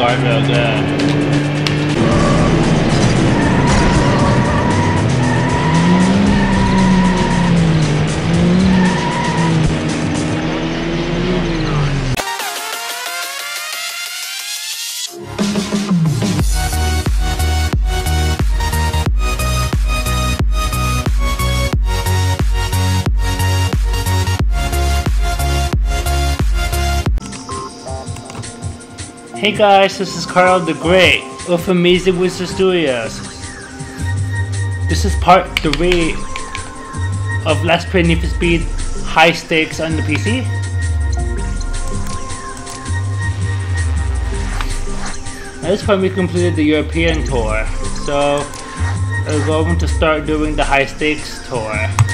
hard real good. Hey guys, this is Carl the Great of AmazingWizardStudios. This is part 3 of Let's Play Need for Speed High Stakes on the PC. At this point we completed the European tour, so we're going to start doing the High Stakes tour.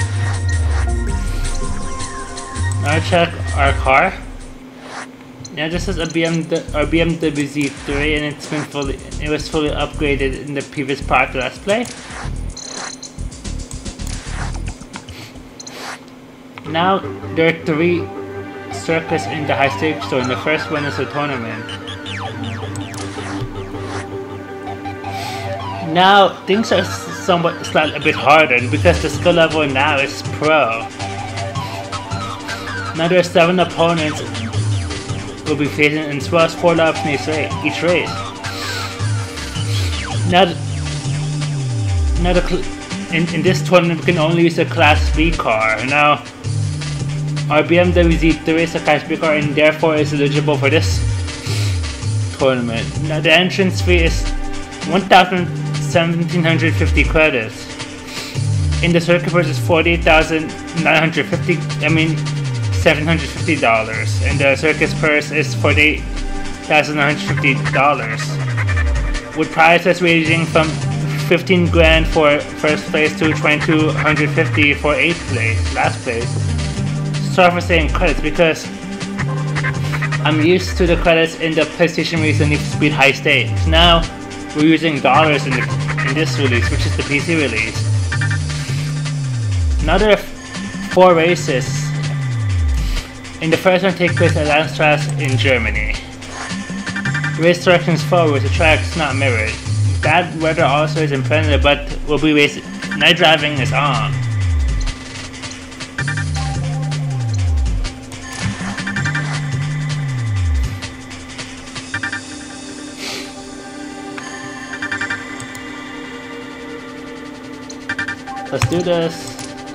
Now check our car. Now this is our BMW Z3, and it was fully upgraded in the previous part of Let's Play. Now there are 3 circuits in the High Stakes tour, and the first one is a tournament. Now things are slightly a bit harder because the skill level now is Pro. Now there are 7 opponents will be facing, as well as 4 laps in each race. In this tournament, we can only use a Class B car. Now, our BMW Z3 is a Class B car and therefore is eligible for this tournament. Now, the entrance fee is 1,750 credits. In the circuit price is $750, and the circus purse is $48,950, with prizes ranging from 15 grand for first place to 2,250 for last place. Sorry for saying credits because I'm used to the credits in the PlayStation release and Need for Speed High Stakes. Now we're using dollars in this release, which is the PC release. Now there are 4 races. In the first one takes place at Landstrasse in Germany. Race directions forward, the track is not mirrored. Bad weather also is implemented, but will be night driving is on. Let's do this.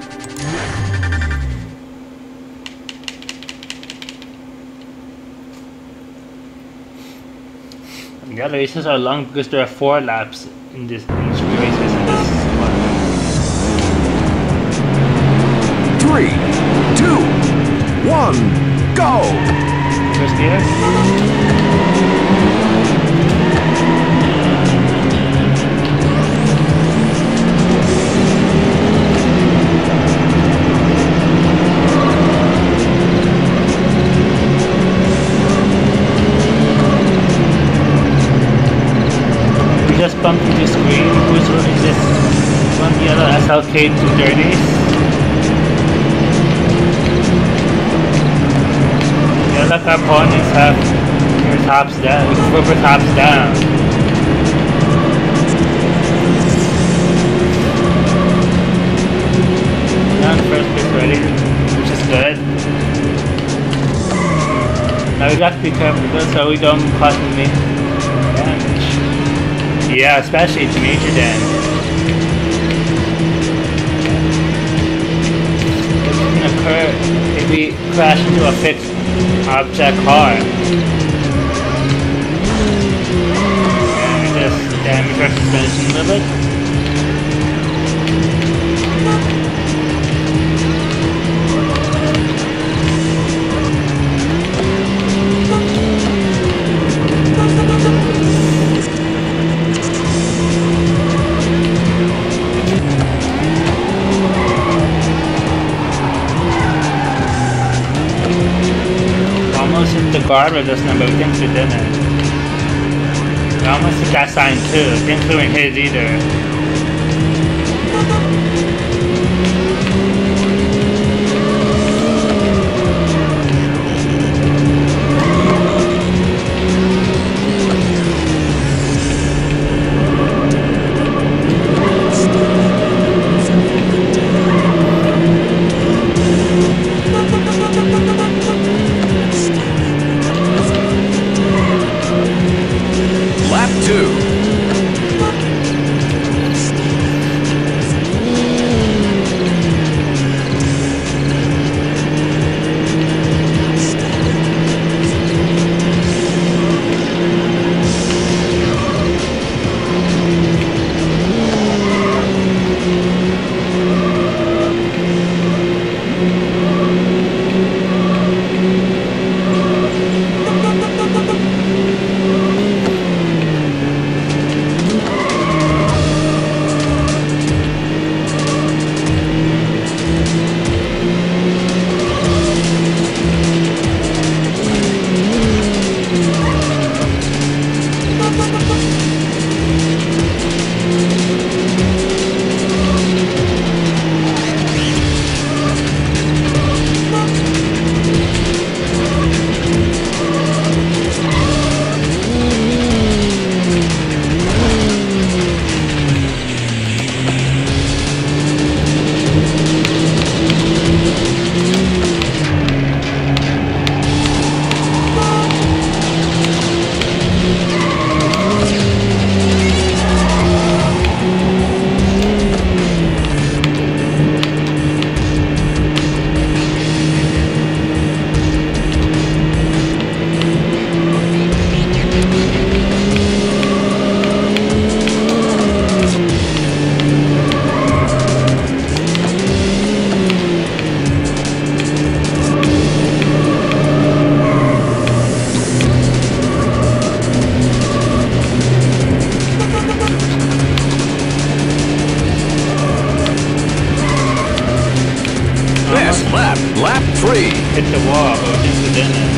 The other races are long because there are 4 laps in each races in this one. 3, 2, 1, go! First gear. Just bumped into the screen, who's running this one yellow SLK 230. Yeah, look, our opponents have their tops down, rubber tops down. Now the first place ready, which is good. Now we got to be careful so we don't cause any damage. Yeah, especially to major damage. This can occur if we crash into a fixed object car. And just damage our suspension a little bit. Hit the guardrail just now, but we think we didn't. We almost hit that sign too. Didn't we hit it either. Z3. Hit the wall, or just within it.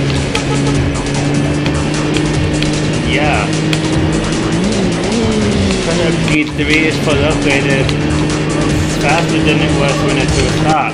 Yeah. Because Z3 is fully upgraded, it's faster than it was when it to a stop.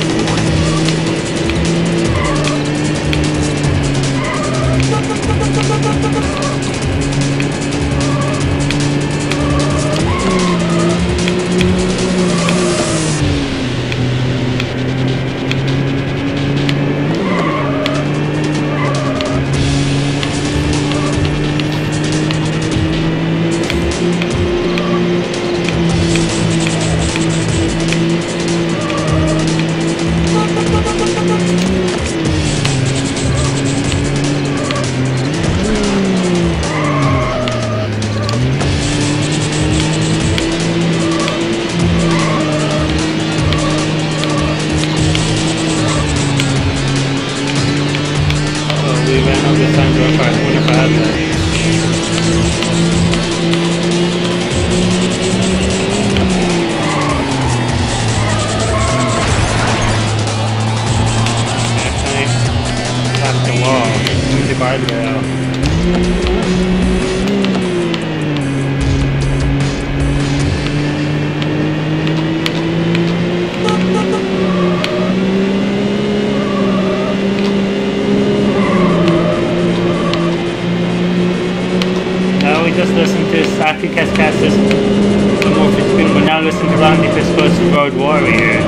Road Warrior.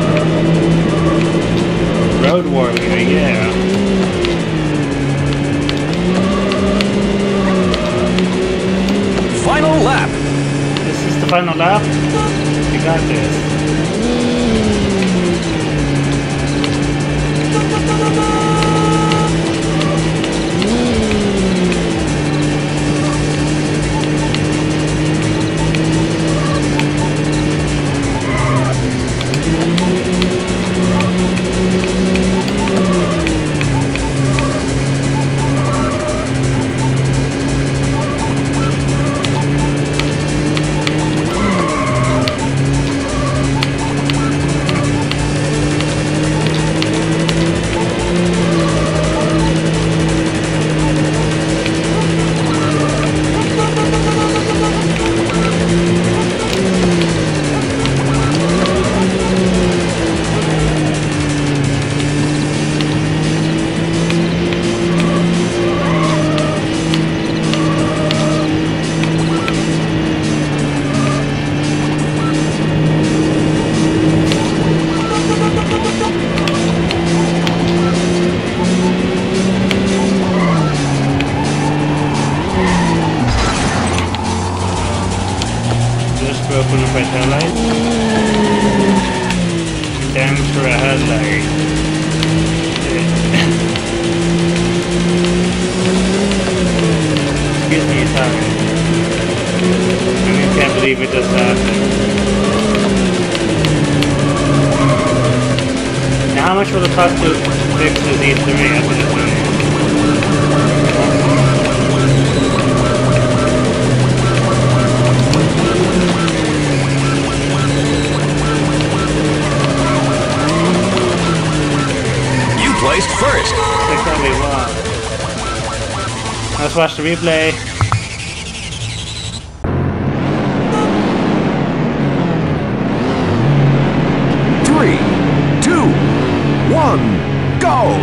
Road Warrior, yeah. Final lap. This is the final lap? You got this. How much will it cost to fix the Z3 after this one? You placed first. Exactly what? Let's watch the replay. 3, 2, 1, go!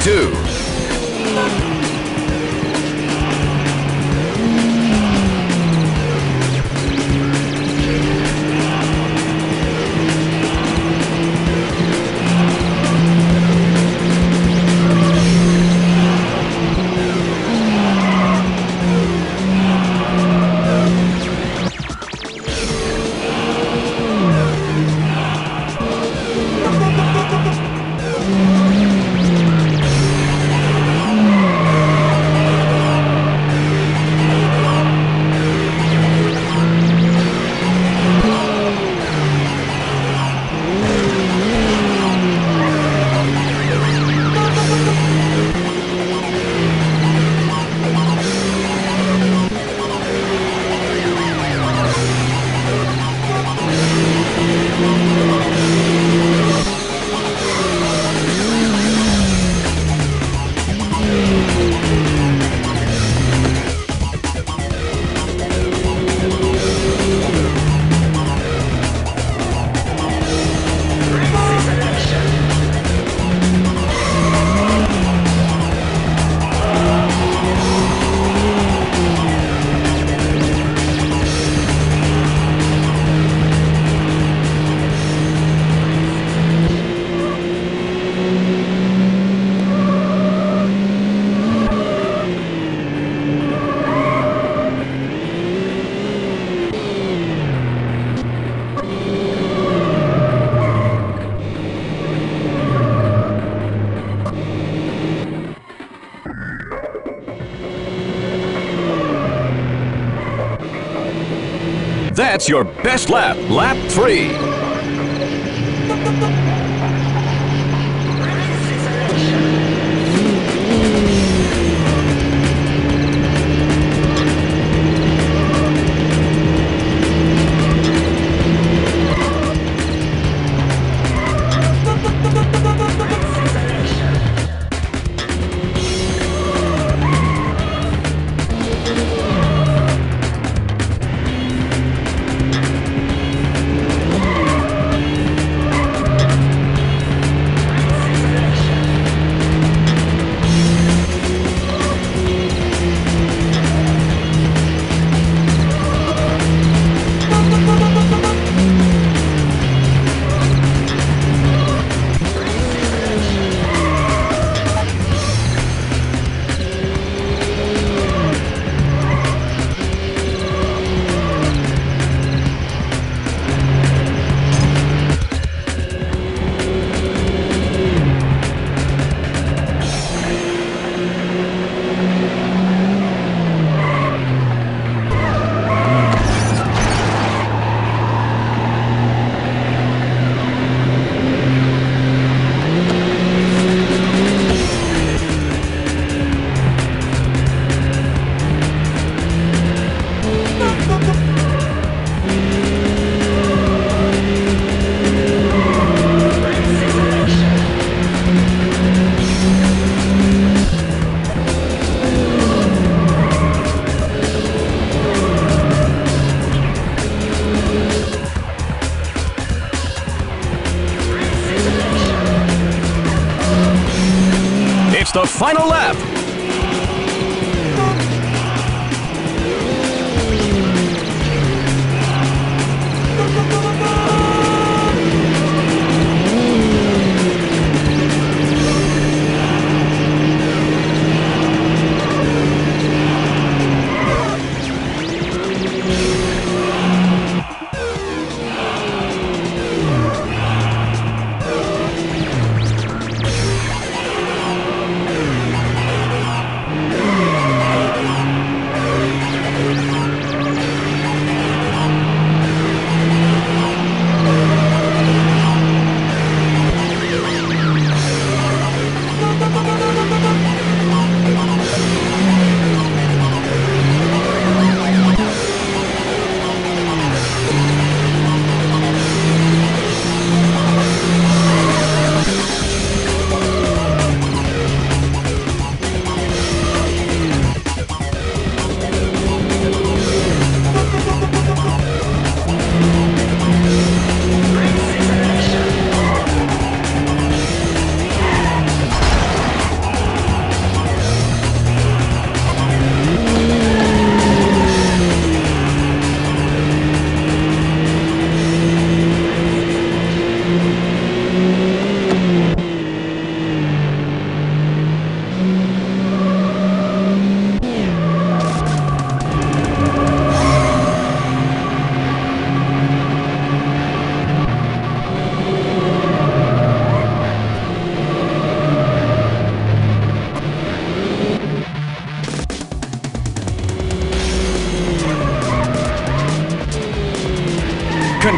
2. That's your best lap, lap 3. It's the final lap.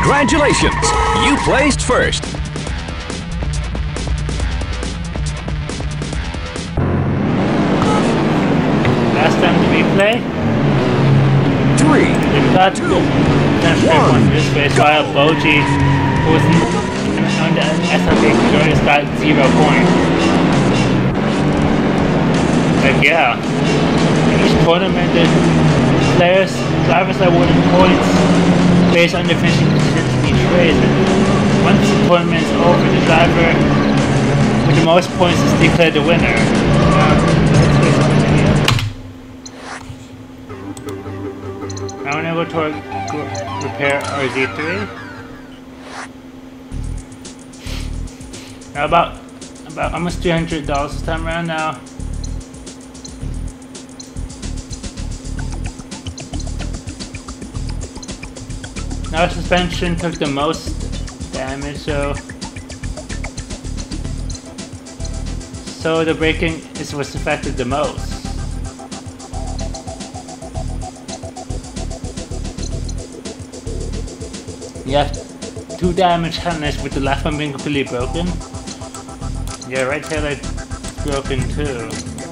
Congratulations! You placed first. Last time to replay. 3, We've got 2, one this race while Boji, who was on the SLP Glorious, got 0 points. Like, yeah. In each tournament, the drivers are awarded points based on their finishing positions each race. And once the tournament is over, the driver with the most points is declared the winner. Let's race on the video. I want to go to repair our Z3. Now about almost $300 this time around now. Now suspension took the most damage, so the braking was affected the most. You have 2 damage harness with the left one being completely broken. Yeah, right tail broken too.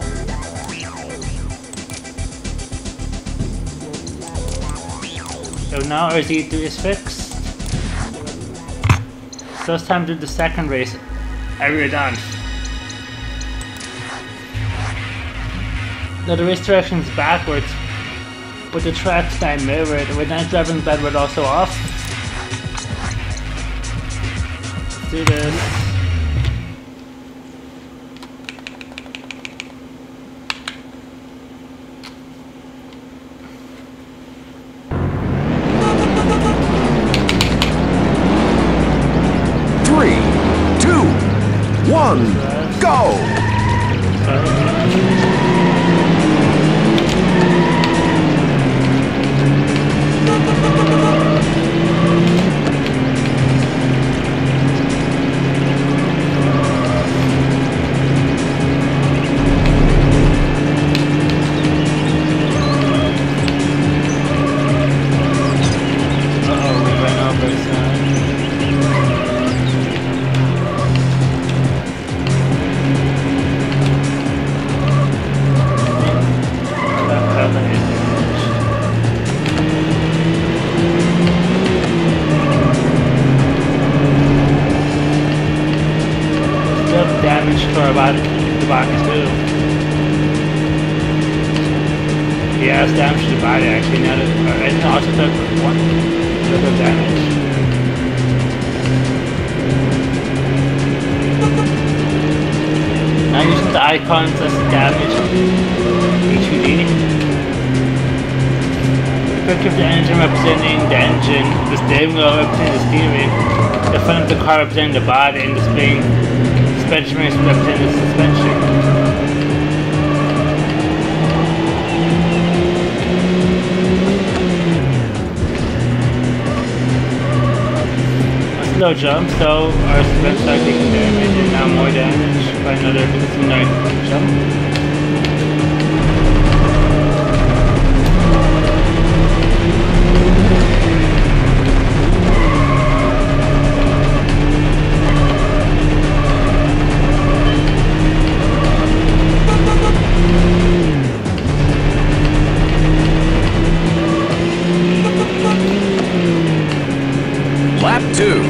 So now our Z3 is fixed. So it's time to do the second race. We're done. Now the race direction is backwards, with the tracks now mirrored, with night driving bedward also off. Let's do this. Go! The body too. Yeah, it's damage to the body actually. Now that it also took one little damage. Now using the icons as damage HUD. The picture of the engine representing the engine, the steering wheel representing the steering, the front of the car representing the body, and the spring suspension rings representing the suspension. A slow jump, so our suspension started taking damage, and now more damage by another jump. Lap 2.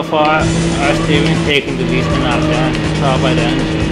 far, our steering taking the least amount of damage caused by the engine.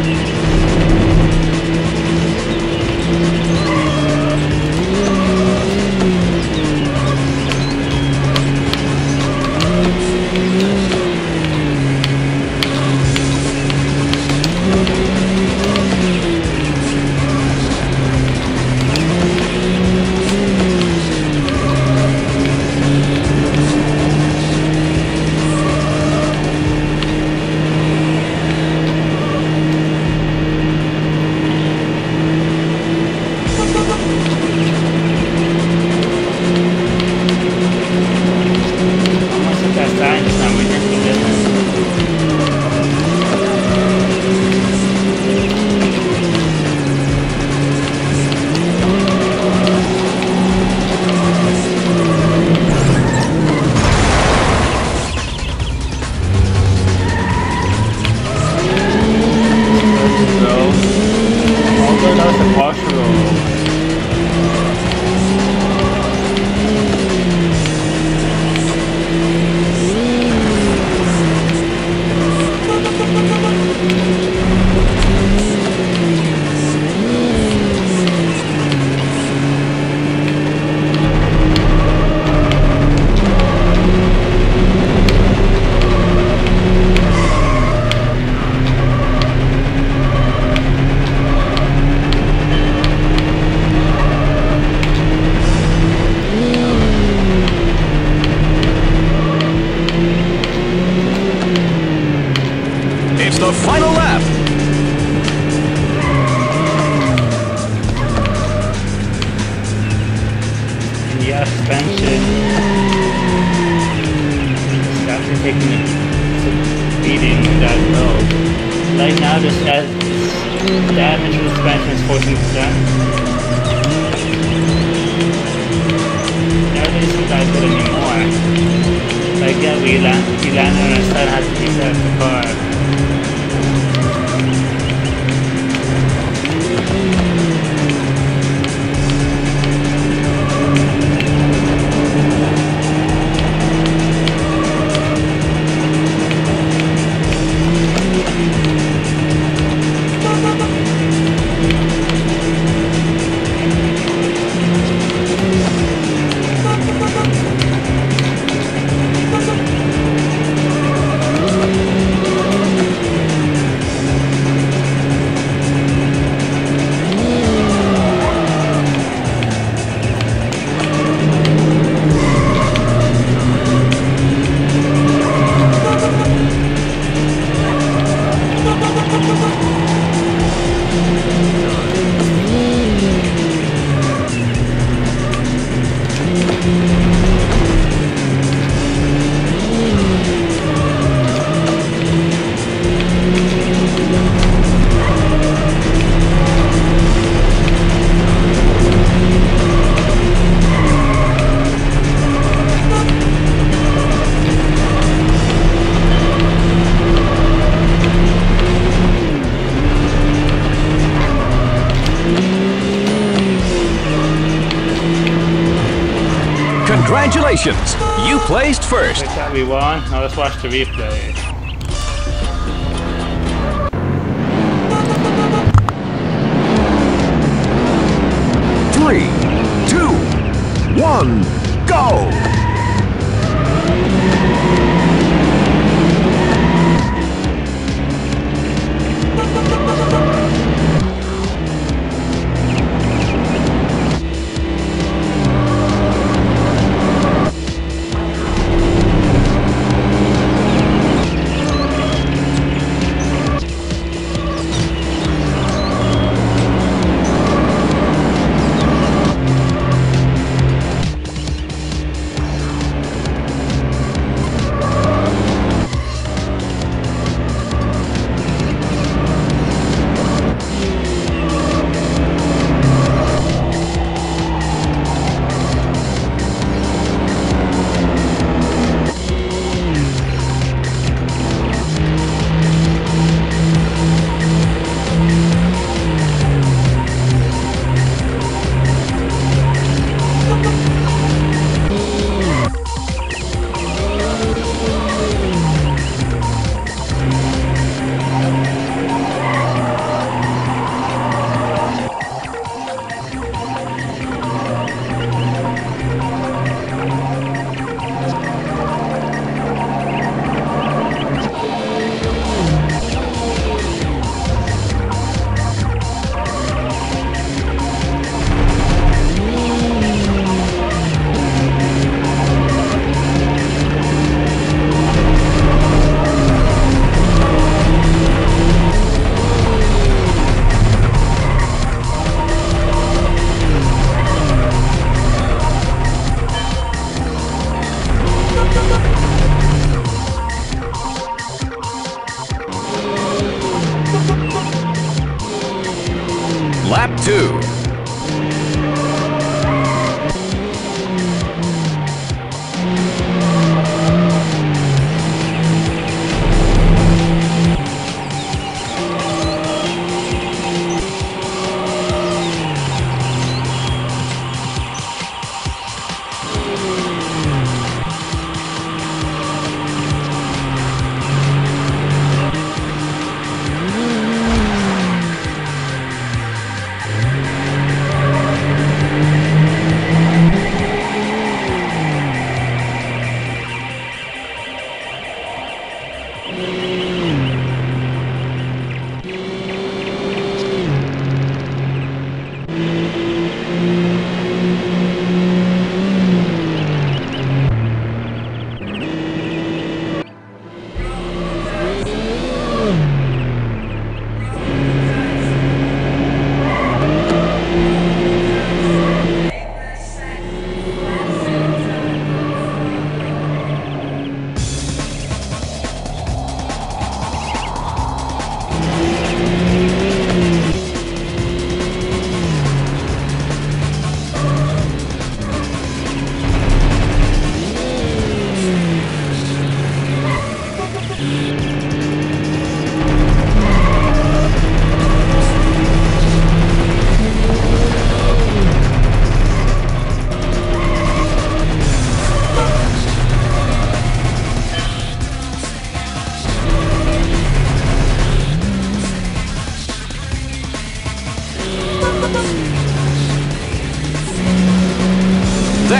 The final lap. Yeah, suspension. It's actually taking a beating that low. Right now, the damage to the suspension is 14%. Never isn't that good anymore. Like, yeah, we landed on our side, had to reset the car. Congratulations! You placed first. Like that we won. Now let's watch the replay. Three, two, one, go!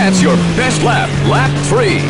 That's your best lap, lap 3.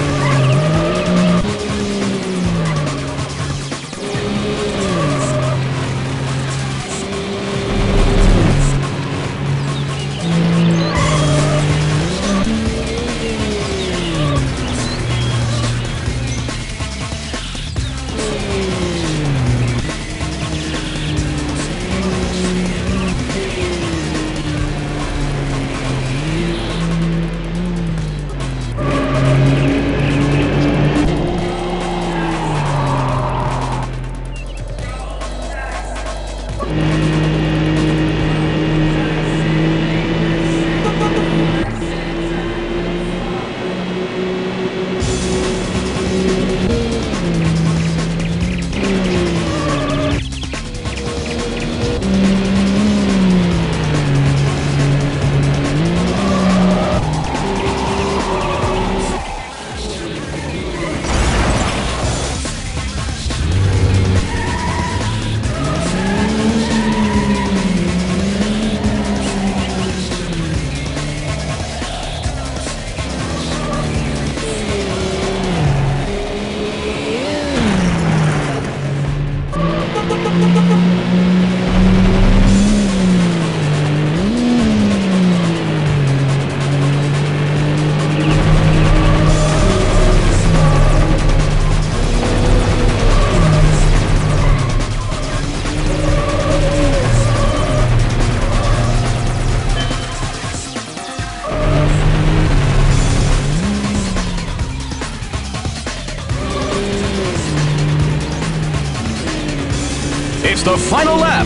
It's the final lap.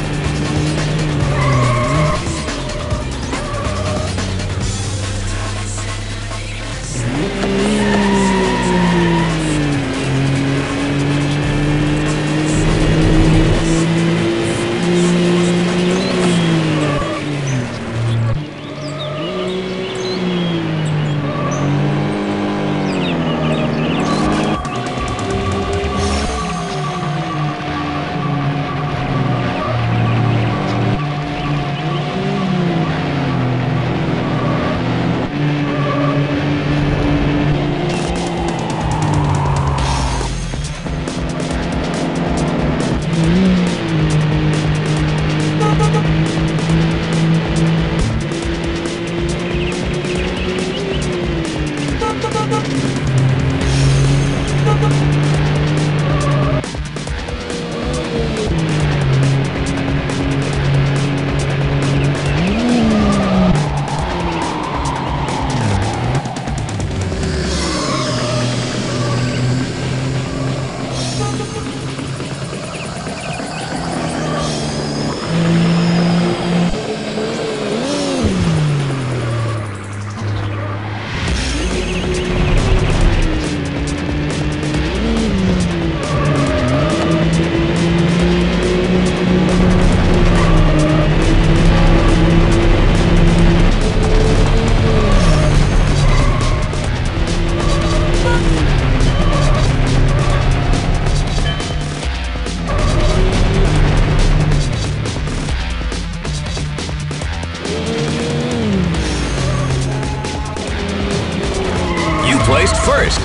Placed first.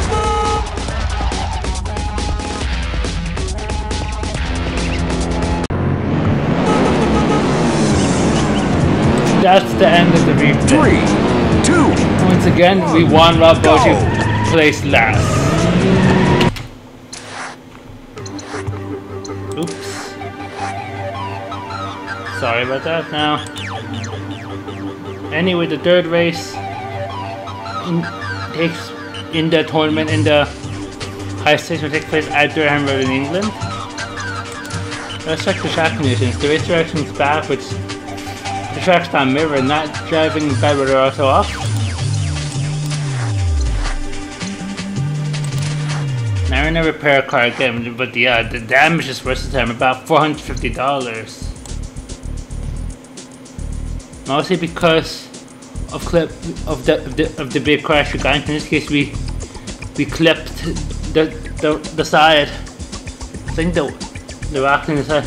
That's the end of the replay. 3, 2. Once again, we won while Boji placed last. Oops. Sorry about that now. Anyway, the third race takes in the tournament in the high stakes will take place at Durham Road in England. Let's check the track conditions. The race direction's bad, which the track's not mirrored, not driving bad weather also off. Now we're in a repair car again, but yeah, the damage is worse this time, about $450. Mostly because of the big crash we got into. In this case, we clipped the side. I think the rock in the side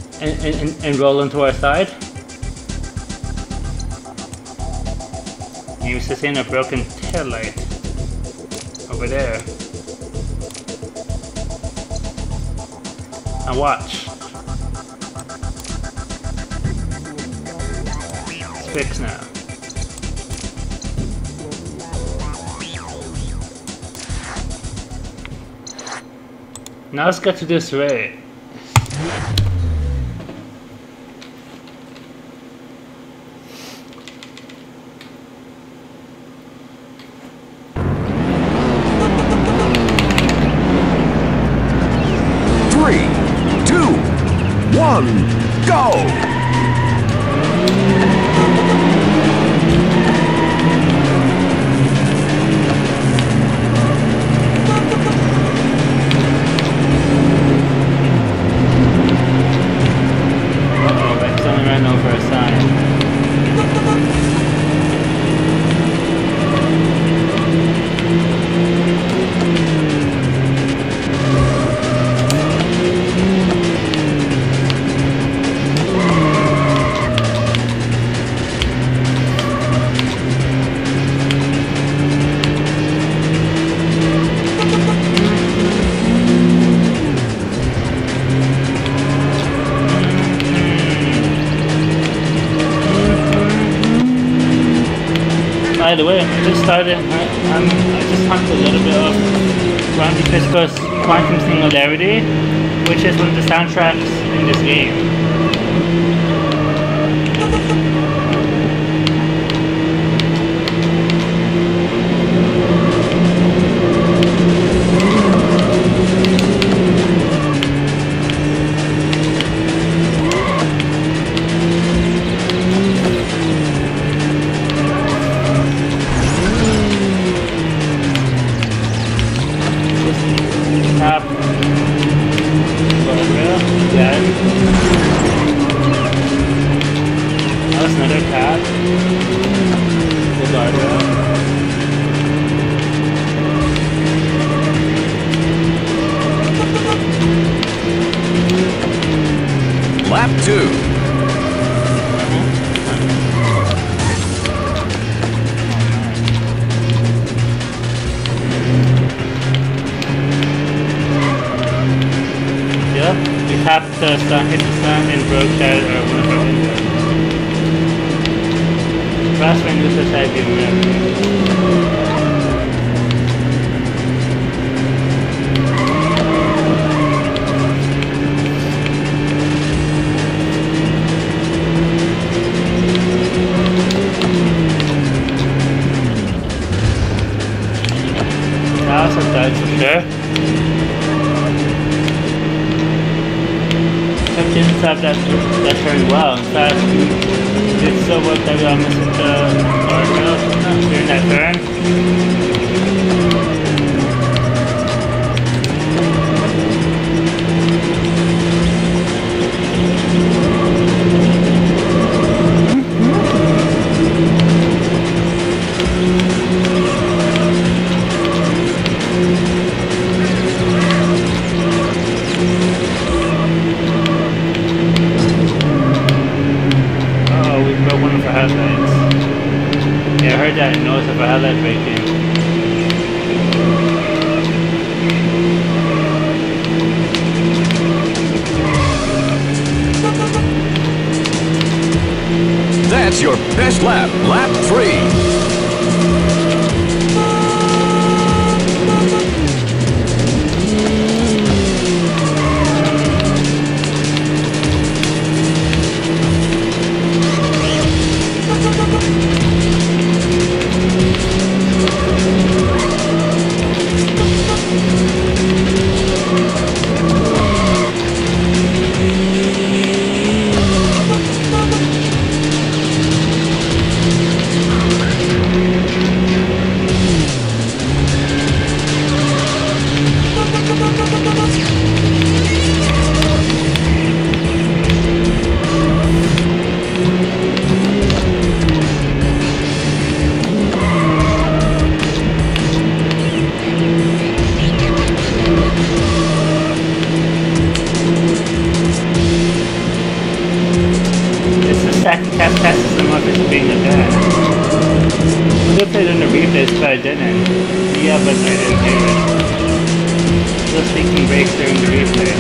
and roll into our side. You sustain a broken tail light. Over there. Now watch. It's fixed now. Now let's get to this raid. Three, two, one, go! By the way, I just started, I just talked a little bit of Ron DeFisco's Quantum Singularity, which is one of the soundtracks in this game. Tap. Again. That was another tap. The guardrail. Lap 2. We tapped the sun, hit the sun, and broke that or one of our windows. Last window society remember. That was a dodge for sure. Didn't have that turn well. In fact, it so worked that we almost hit the guardrail during that turn. One of our headlights. Yeah, I heard that noise of a headlight breaking. That's your best lap, lap 3. could have played in the replays, but I didn't. Yeah, but I didn't hear it. Just taking breaks during the replay.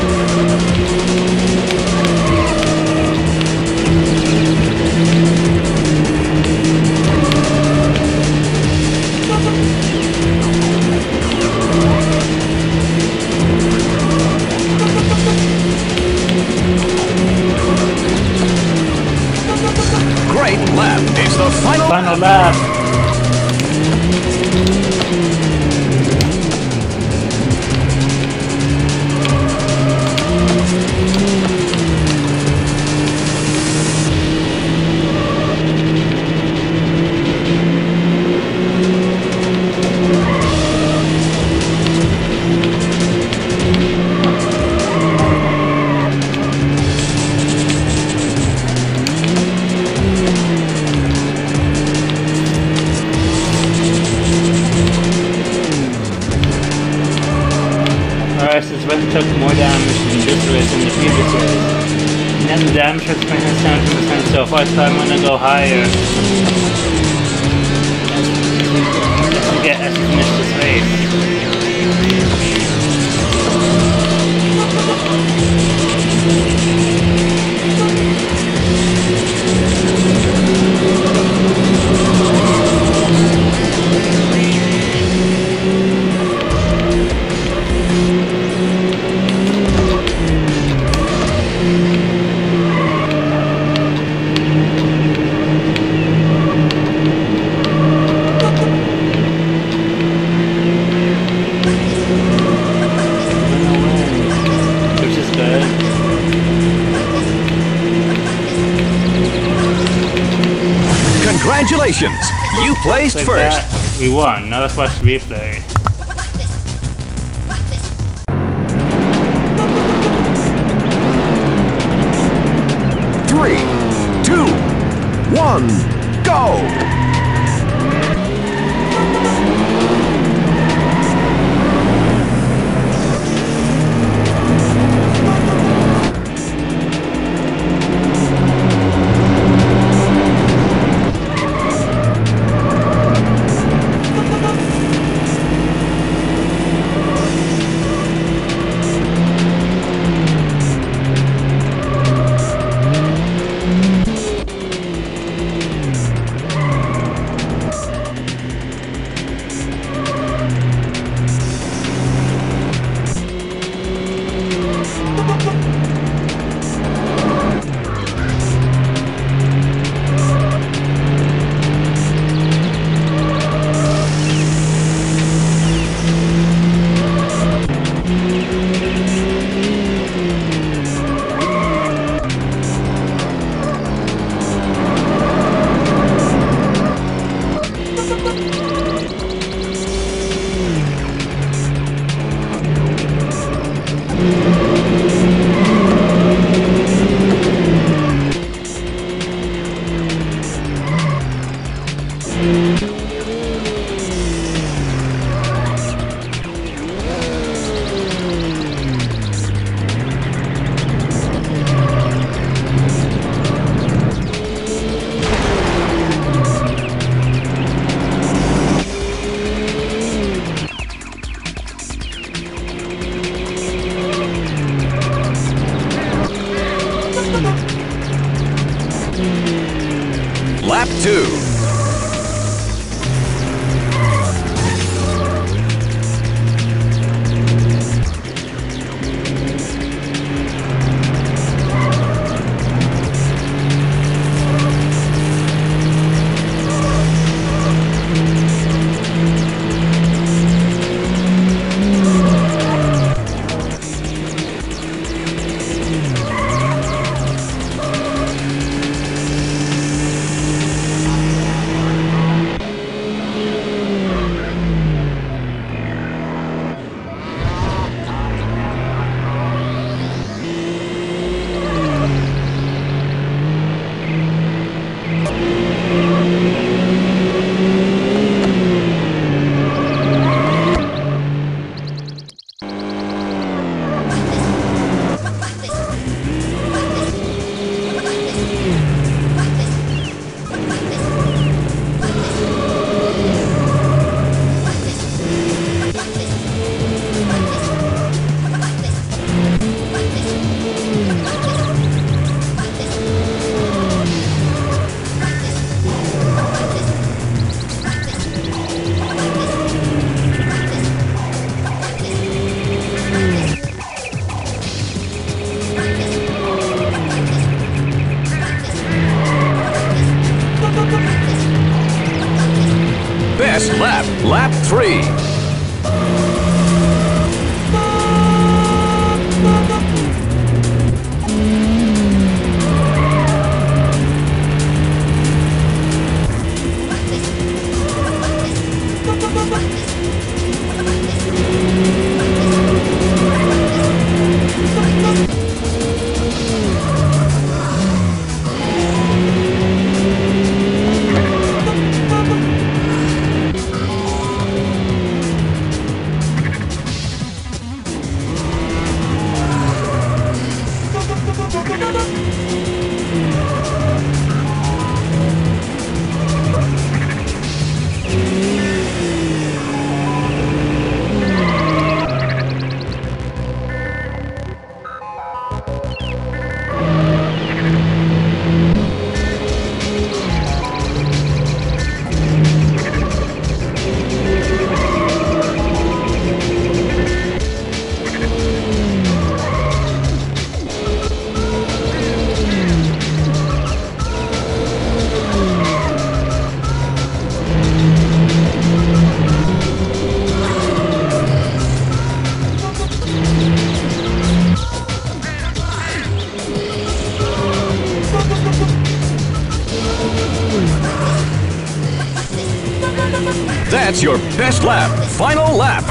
Great lap. It's the final lap. Since Red took more damage in this race than the previous race. Now the damage was 27% so far, so I'm gonna go higher as we finish this race. Congratulations! You placed like first. That, we won. Now let's watch the replay. 3, 2, 1, go! Lap 2. best lap, lap 3. That's your best lap, final lap.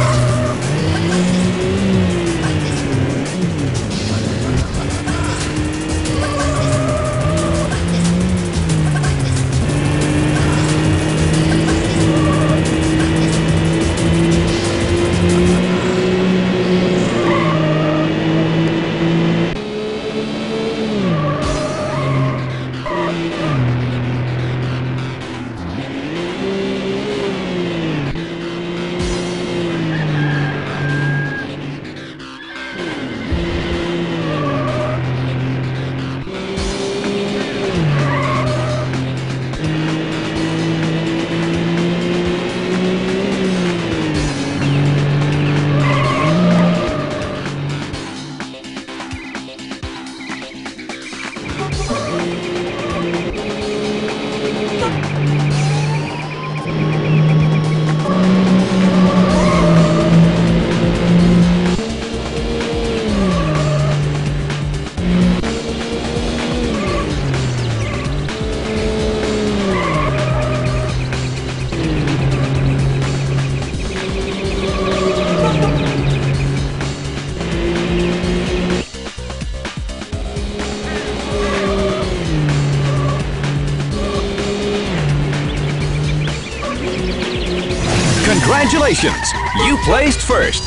Congratulations! You placed first.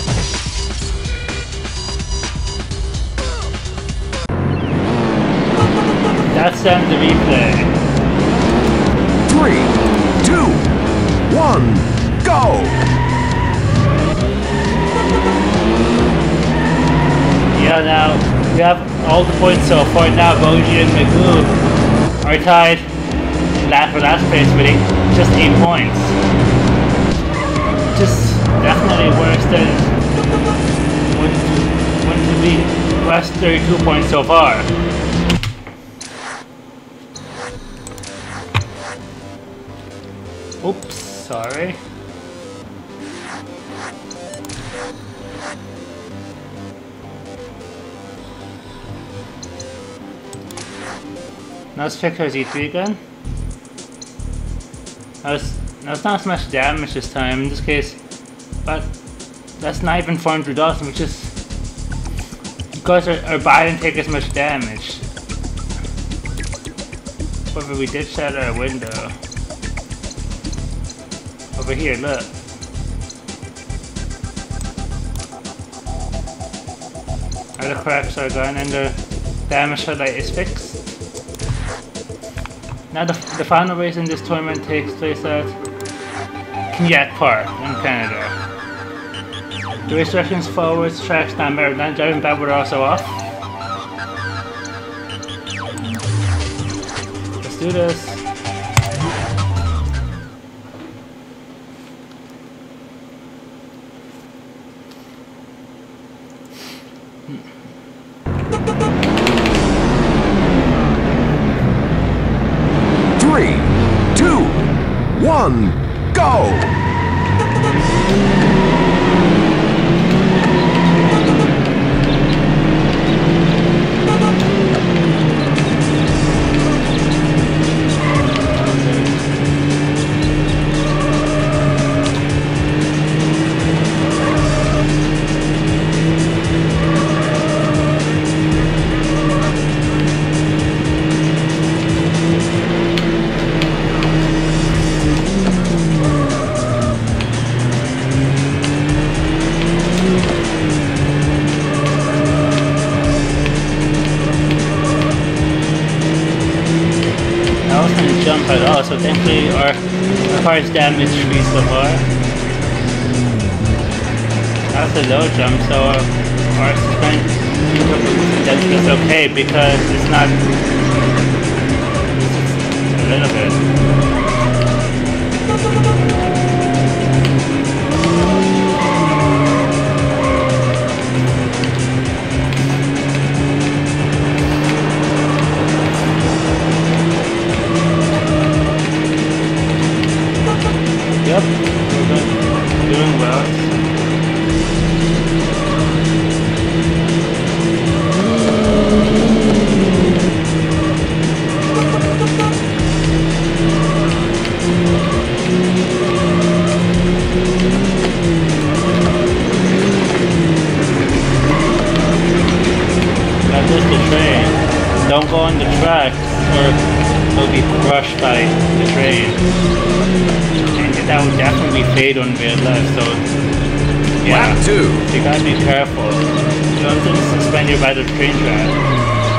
That's them the replay. 3, 2, 1, go! Yeah, now we have all the points so far. Now Boji and Magoo are tied in last place with just 8 points. Just definitely worse than wouldn't be last 32 points so far. Oops, sorry. Now let's check our Z3 again. Now it's not so much damage this time in this case, but that's not even 400,000, which is because our body didn't take as much damage. However, we did shatter our window. Over here, look. Now the cracks are gone and the damage highlight is fixed. Now the final race in this tournament takes place at Kenyatt Park in Canada. The restrictions forwards, tracks, down, Maryland, driving back were also off. Let's do this. Three, two, one, go! go! Jump at all, so thankfully our car is damage free so far. That's a low jump, so our suspension is okay because it's not a little bit. Yep, we're doing well. Now there's the train. Don't go on the track or you'll be crushed by the train. That would definitely fade on real life, so yeah, Lap 2. You gotta be careful. You don't have to suspend your by the train track.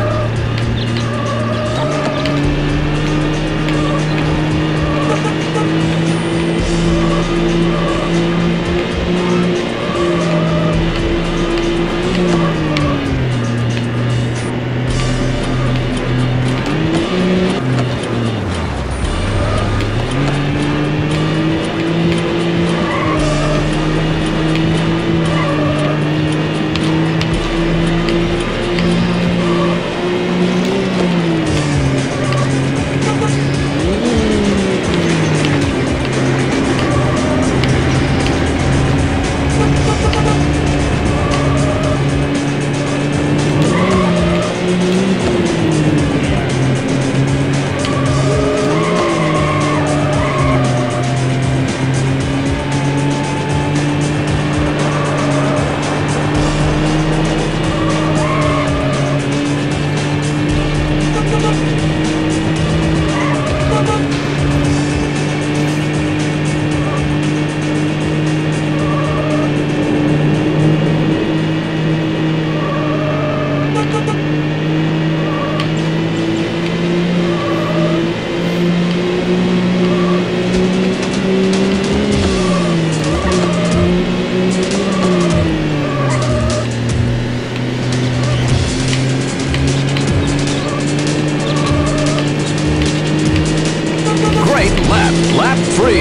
Lap 3.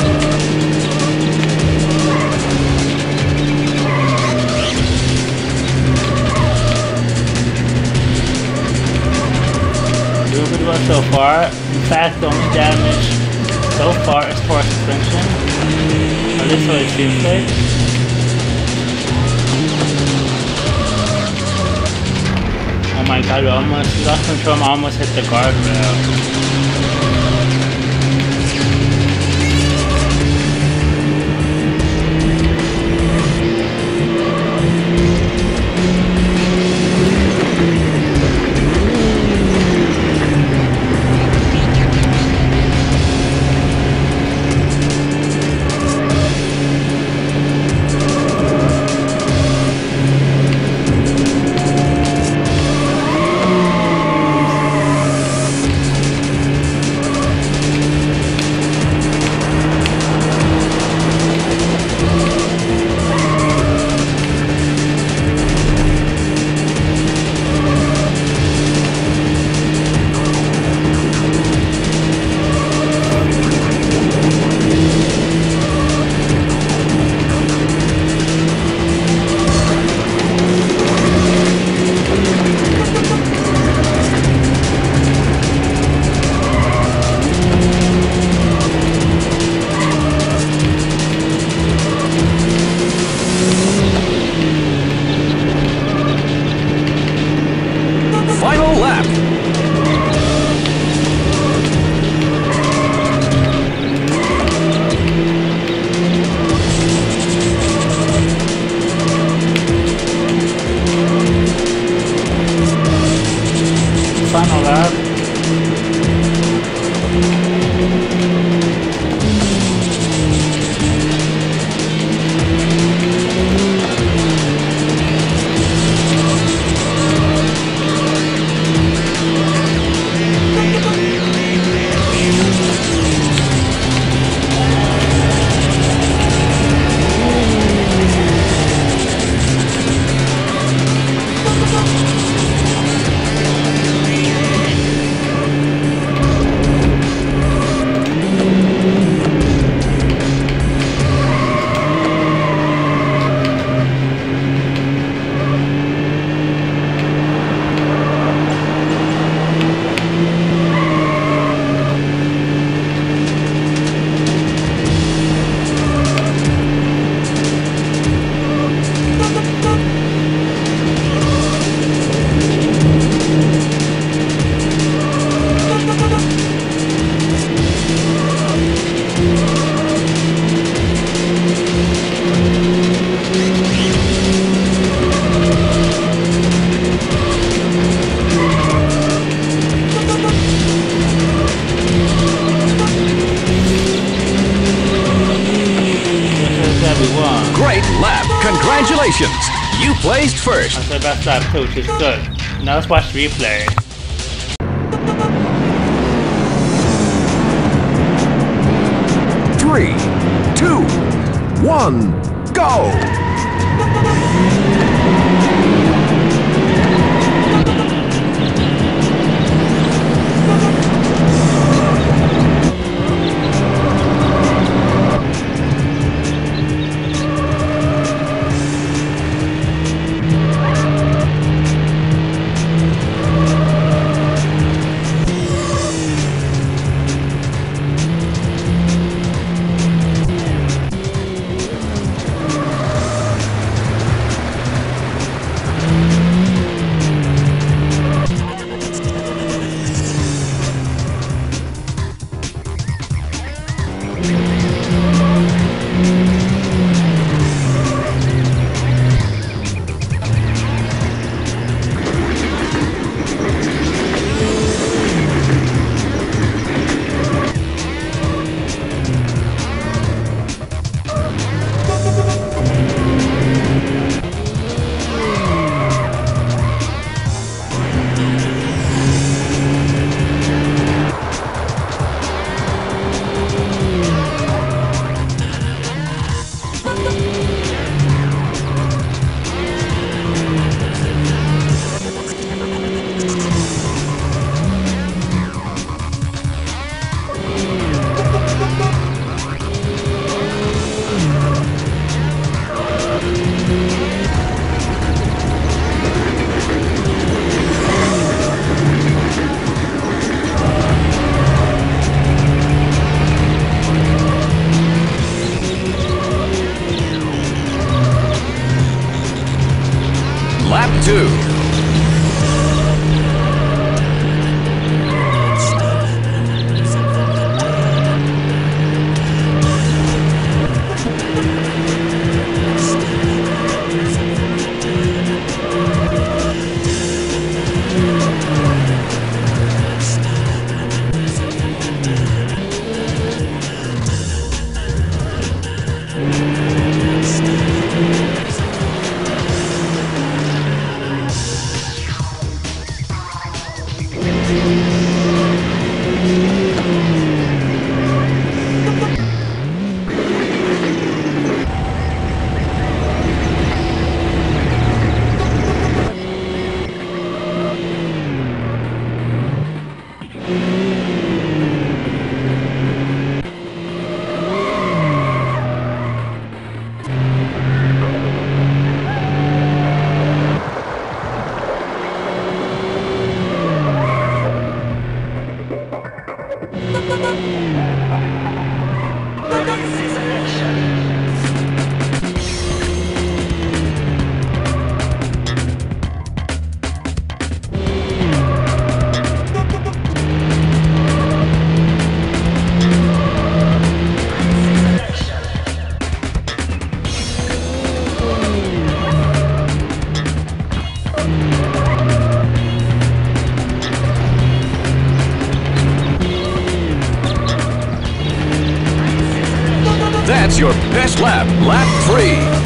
Doing pretty well so far. In fact, the only damage so far is for suspension. At least what it seems like. Oh my god, we almost lost control and almost hit the guardrail. Congratulations! You placed first. That's my best lap too, which is good. Now let's watch the replay. 3, 2, 1, go! Lap 2. That's your best lap, lap 3.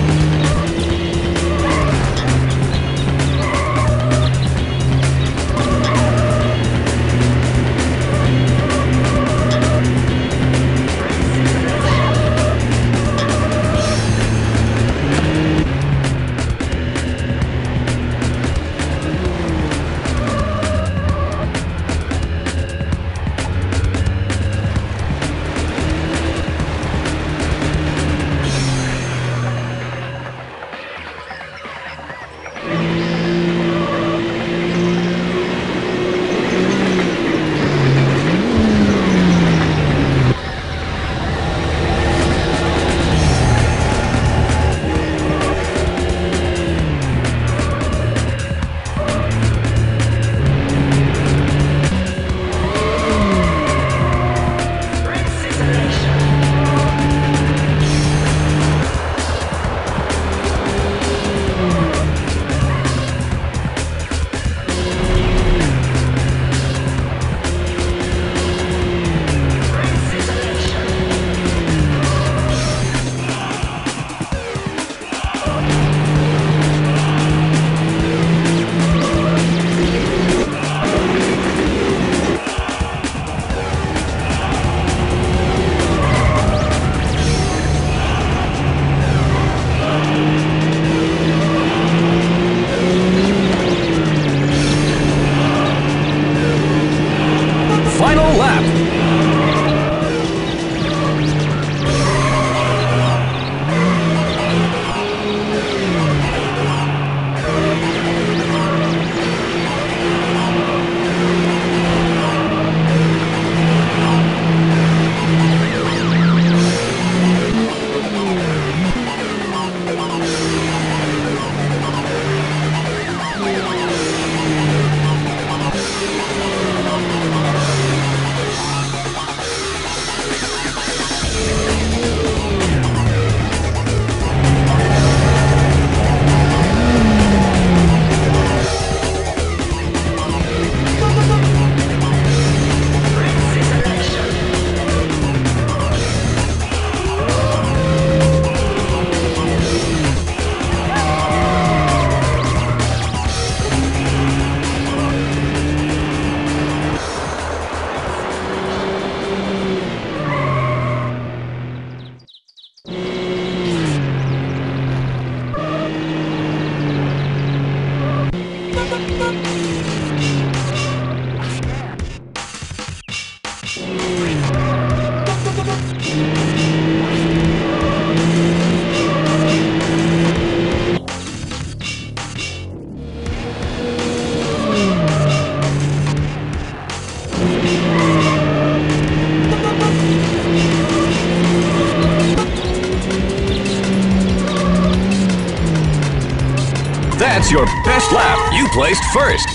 That's your best lap. You placed first.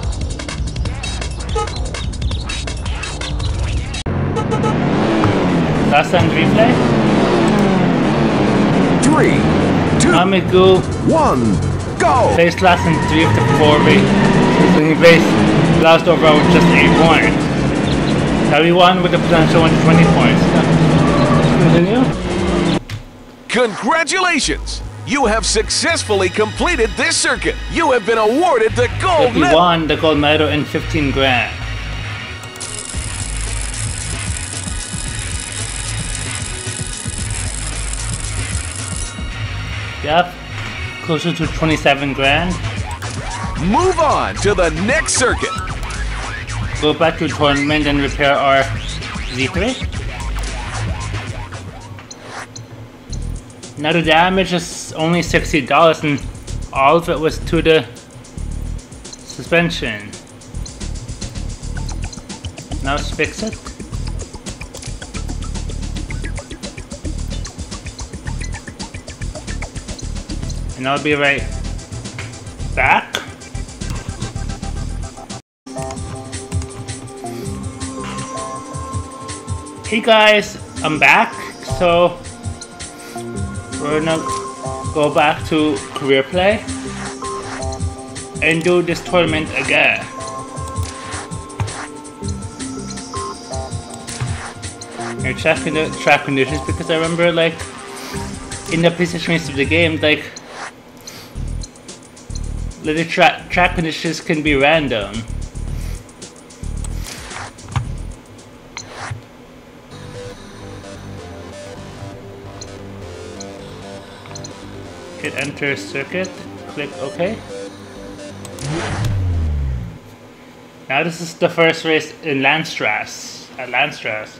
Last time replay. 3, 2, Amigo 1, go! placed last in 3 of the 4 races. So he placed last overall with just 8 points. Now he won with the potential of 20 points. Continue. Congratulations! You have successfully completed this circuit. You have been awarded the gold He medal. won the gold medal and 15 grand. Yep, closer to 27 grand. Move on to the next circuit. Go back to the tournament and repair our Z3. Now the damage is only $60 and all of it was to the suspension. Now let's fix it. And I'll be right back. Hey guys, I'm back. So we're gonna go back to career play and do this tournament again. You're checking the track conditions because I remember, like, in the PlayStation race of the game, like the track conditions can be random. Hit enter circuit, click OK. Now this is the first race in Landstrasse, at Landstrasse.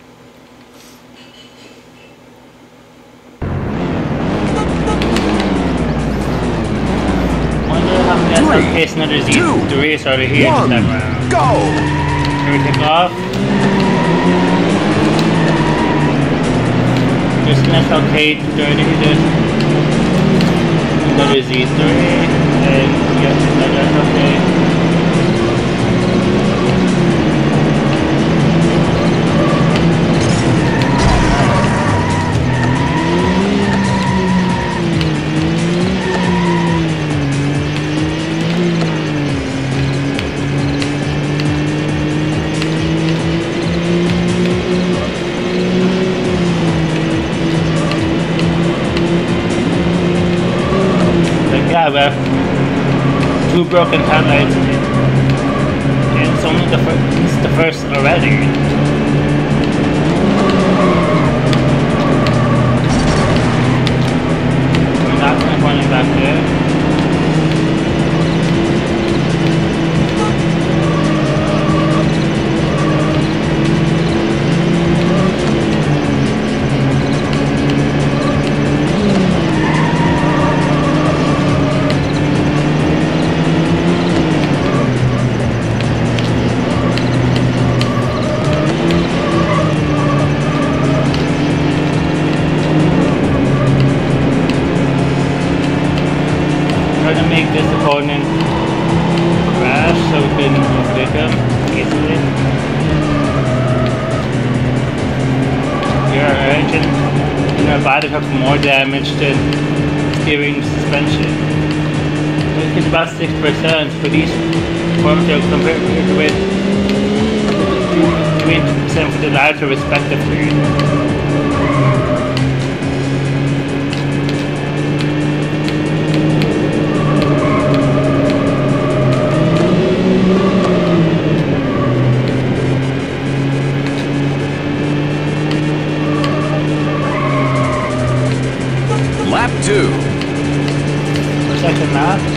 Case another Z3 is already here in that round. Go! Here we take off. Just let's okay to another Z3 and yes, another okay. We have 2 broken headlights and it's only the first already. We're not going to point back there. This opponent crash so we can overtake him easily. Here our engine and our body have more damage than steering suspension. It's about 6% for these forms compared with 20% for the latter respectively. Lap 2. Second lap.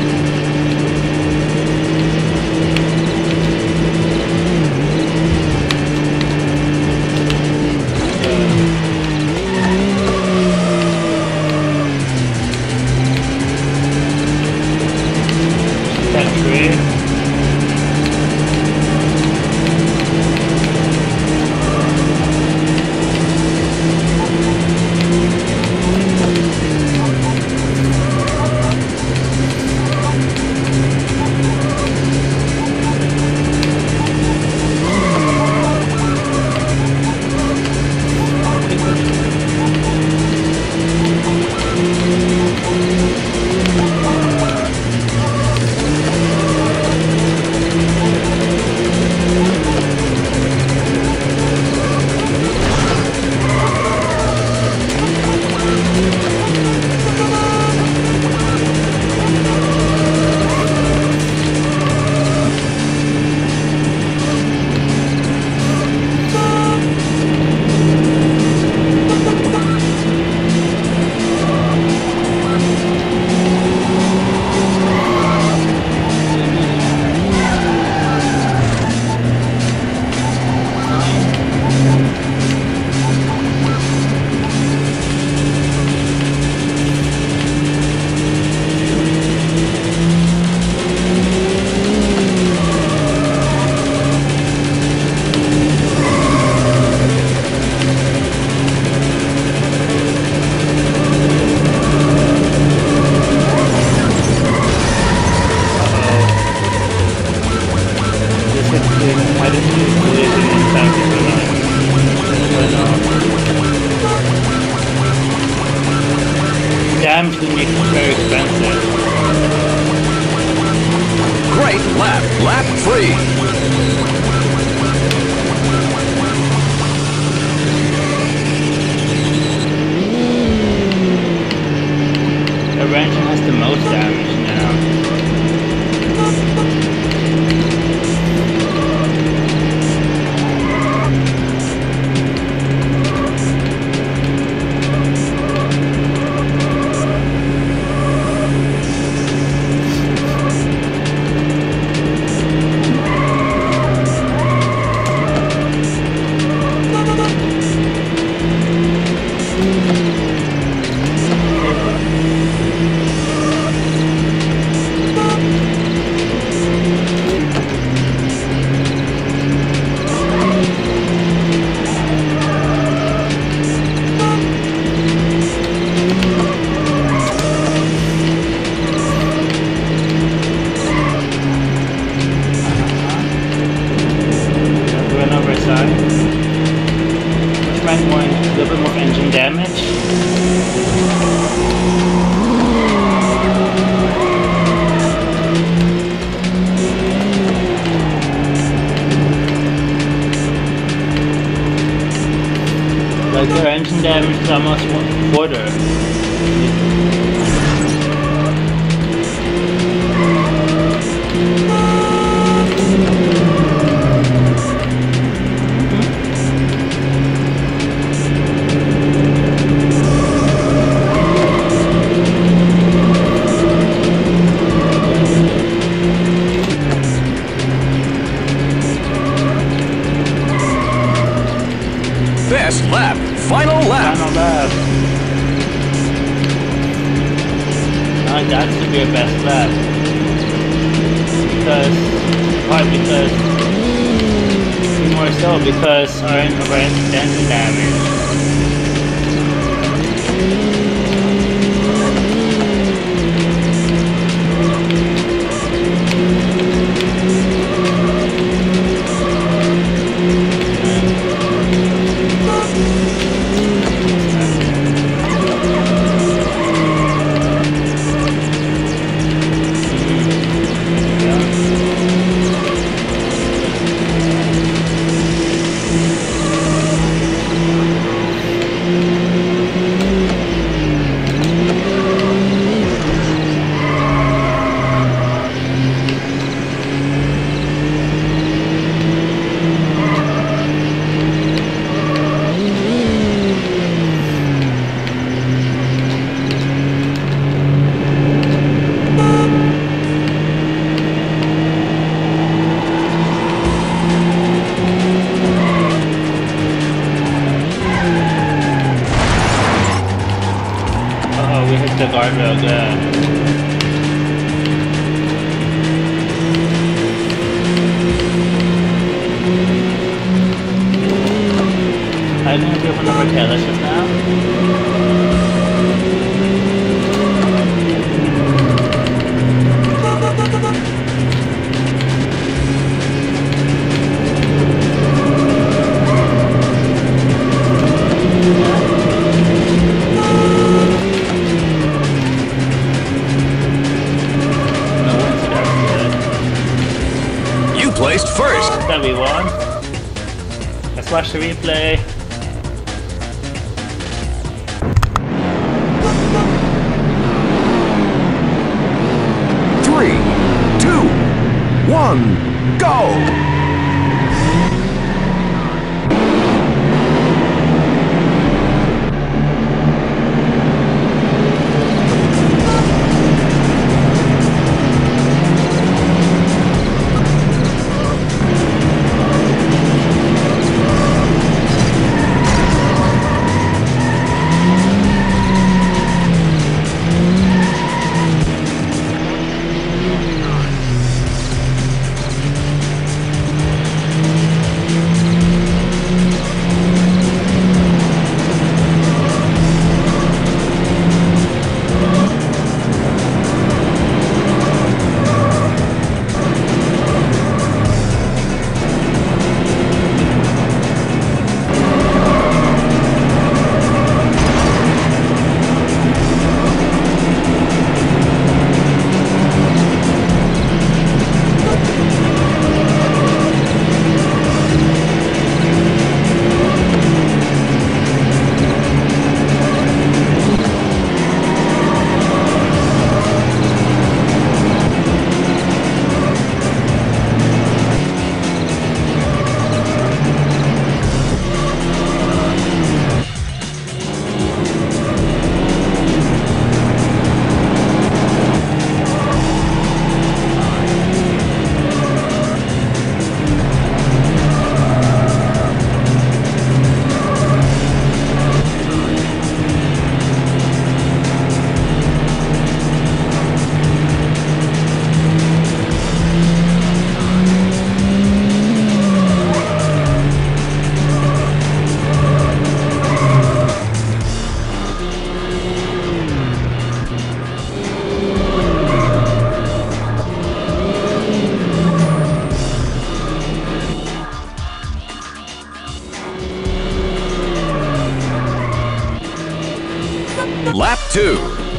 going to be very expensive. Great lap. Lap 3. The engine has the most damage now. Like their engine damage is almost 1/4. Best lap. Final lap. Final lap. I like that to be a best lap. More so because our engine damage. We hit the guardrail again. I'm going to do one of our tailors now. Placed first. That we won. Let's watch the replay. Three, 2, 1, go! Lap 2.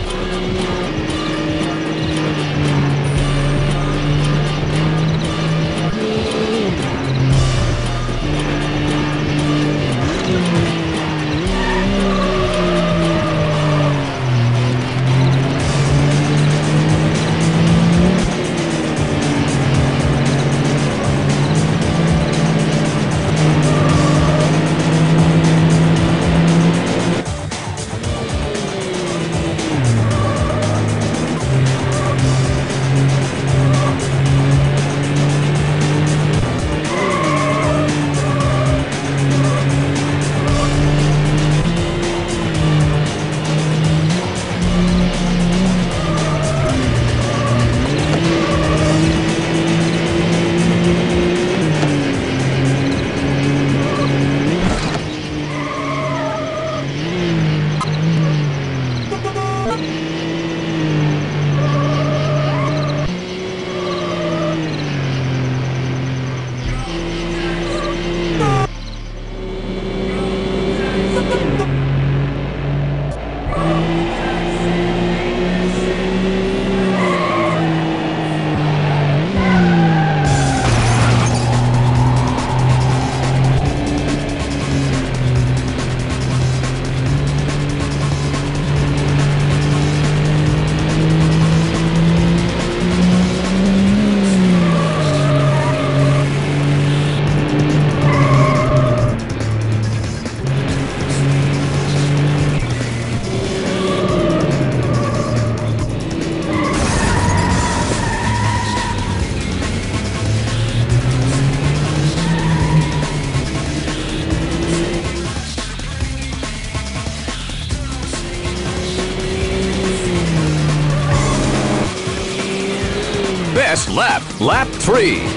Best lap, lap 3.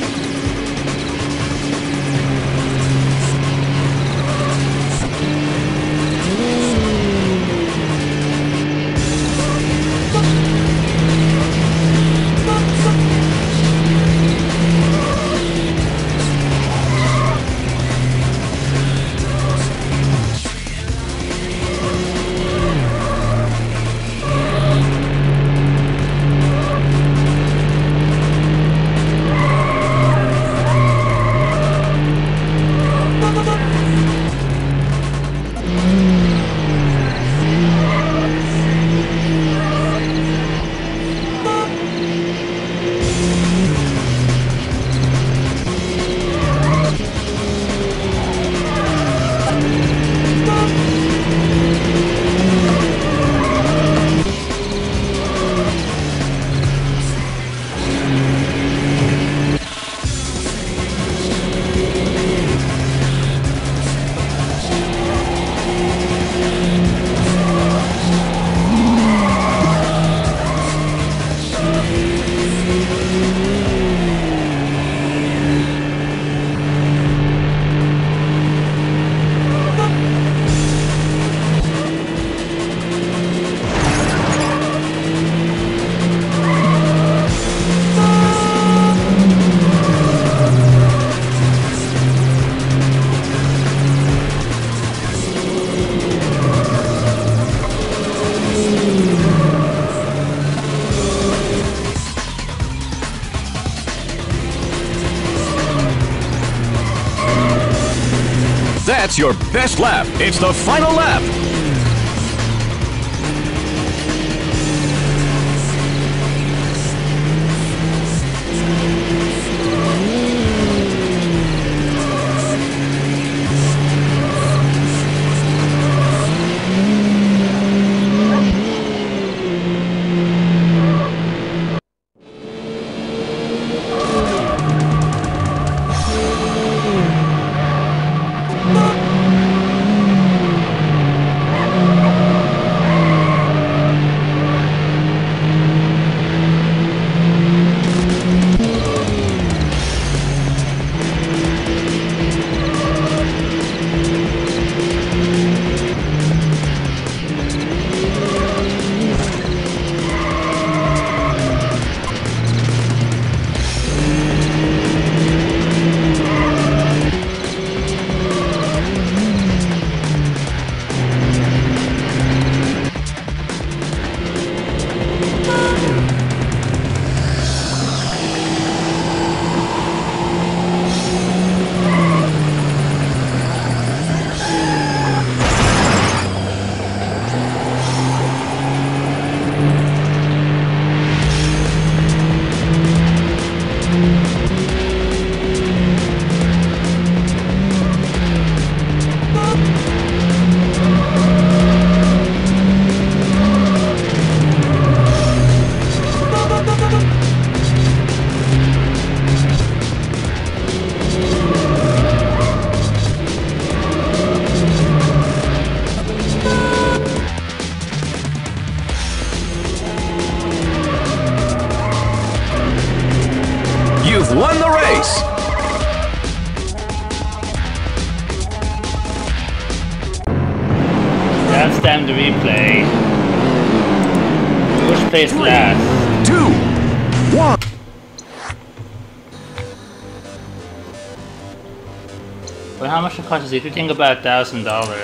That's your best lap. It's the final lap. time the replay. Which plays 3, last? 2, 1. But how much it costs? If you think about $1,000,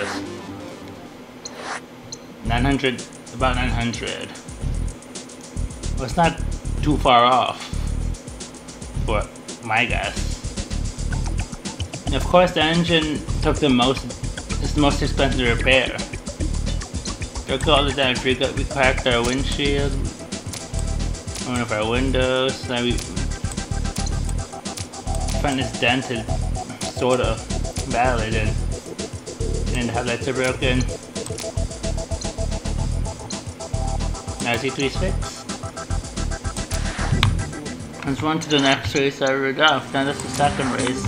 900, about 900. Well, it's not too far off, for my guess. And of course, the engine took the most. It's the most expensive to repair. Look at all the damage. We cracked our windshield, one of our windows. Now we front is dented, sort of. Valid, and the headlights are broken. Now Z3's fixed. Let's run to the next race I rode off. Now that's the second race.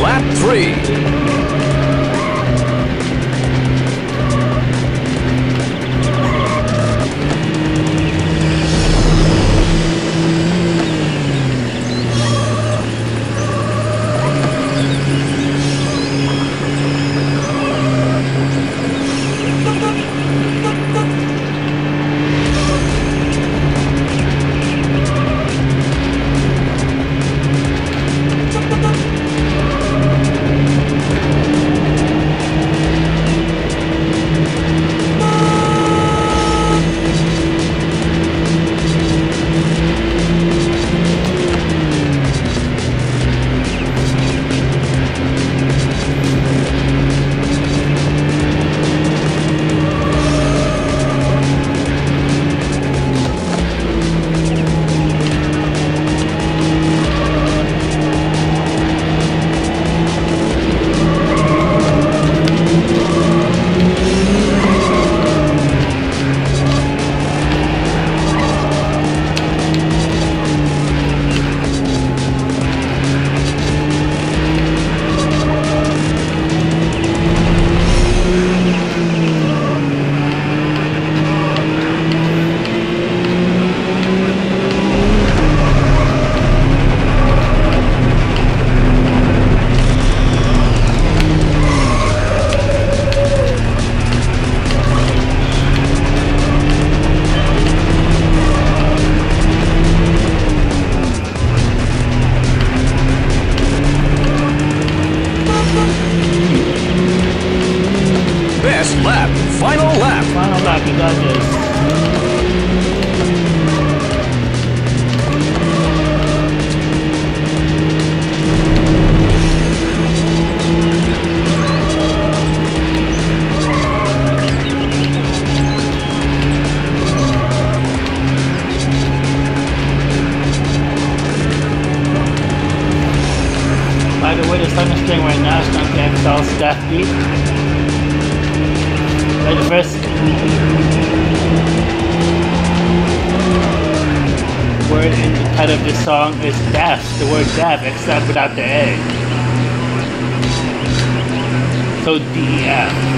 lap 3. Final lap. Final lap, you got this. By the way, the second string right now is going to Excel's Death Beat. Like the first word in the title of this song is death, the word death, except without the A. So D-E-F.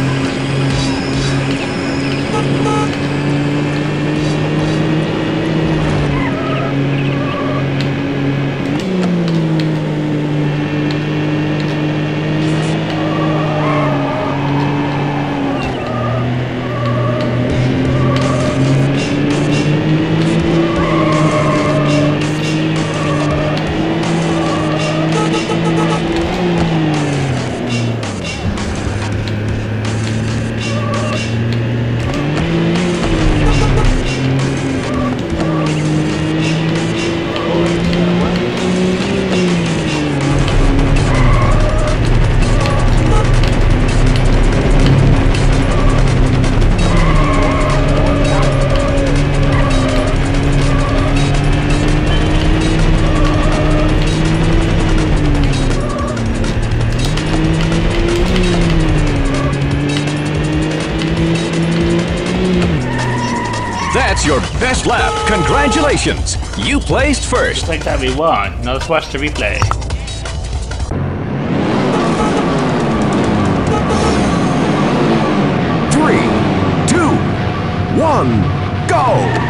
That's your best lap. Congratulations. You placed first. Like that we won. Now let's watch the replay. 3, 2, 1, go!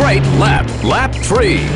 great lap. Lap 3.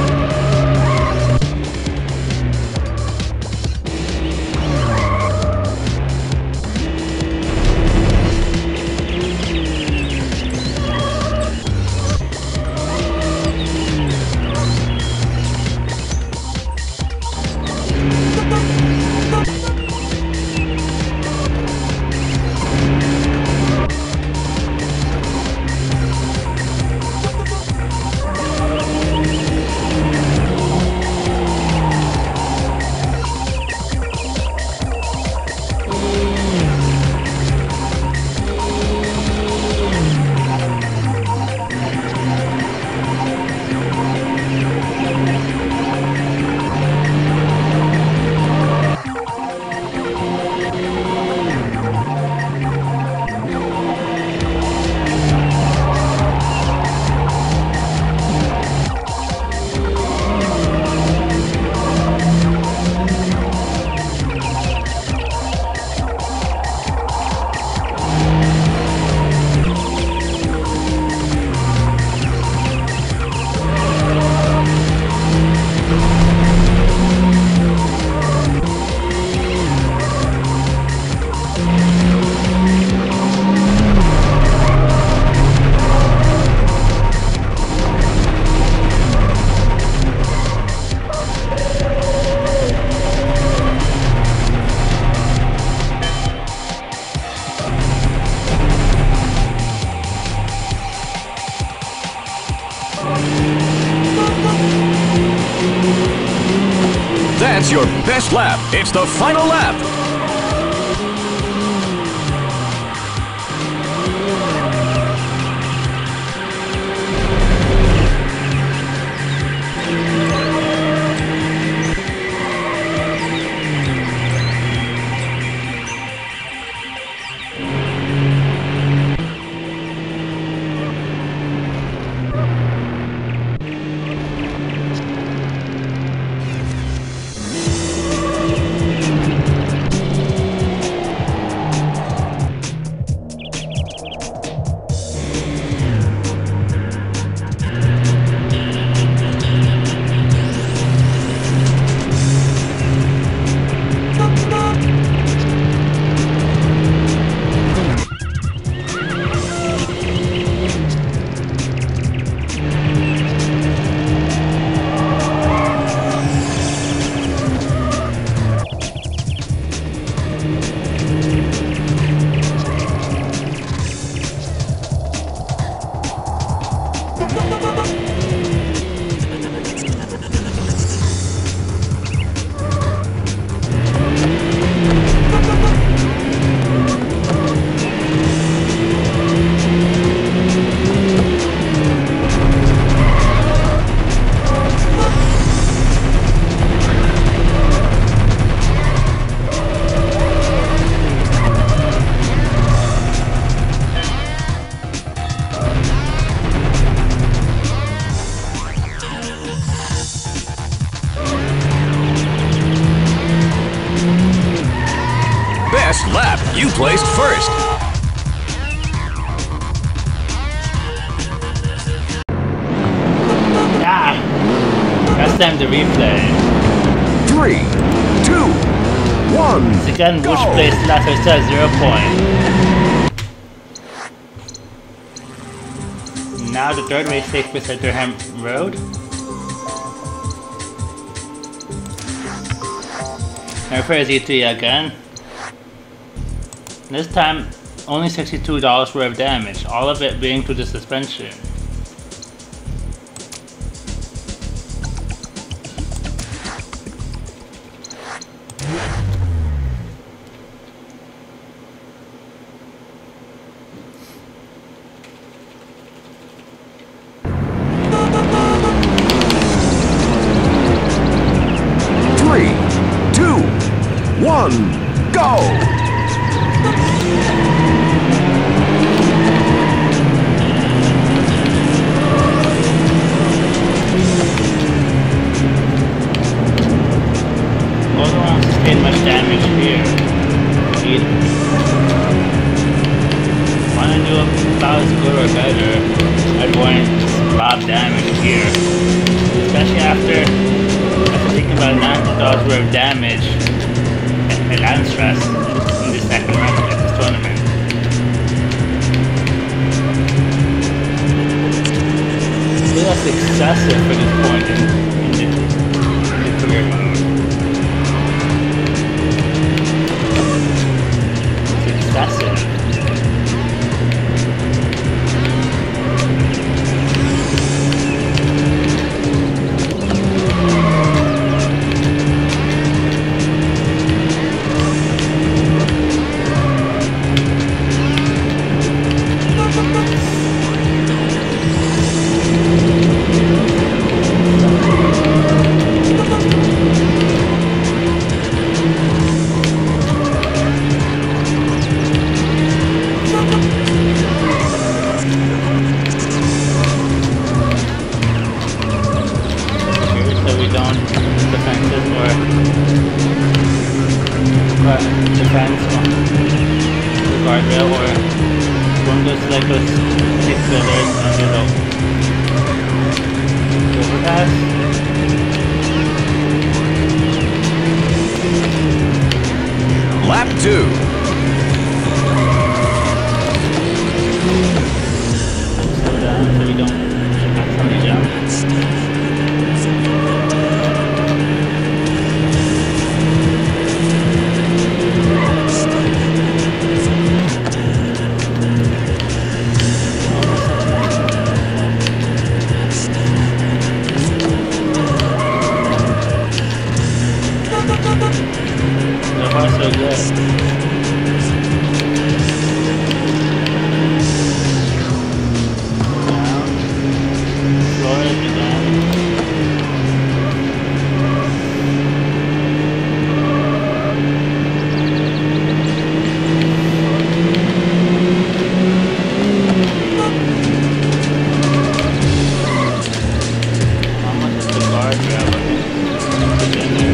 That's your best lap. It's the final lap. Best lap, you placed first. Ah, that's time to replay. 3, 2, 1. Once again, go. which placed last I said 0 point. Now the third race takes place at Durham Road. Now for Z3 again. This time, only $62 worth of damage, all of it being to the suspension. Three, 2, 1, go! Much damage here. Want to do about as good or better. I'd want lot of damage here. Especially after thinking about $90 worth of damage and land stress in the second round of this tournament. So that's excessive for this point in the career mode. It's excessive. Defense on the guardrail or one of those like those 6 pillars under the overpass. Lap 2. Slow down so we don't accidentally jump. So good. Down. Slow it again. How much is the guardrail? I think it's in there.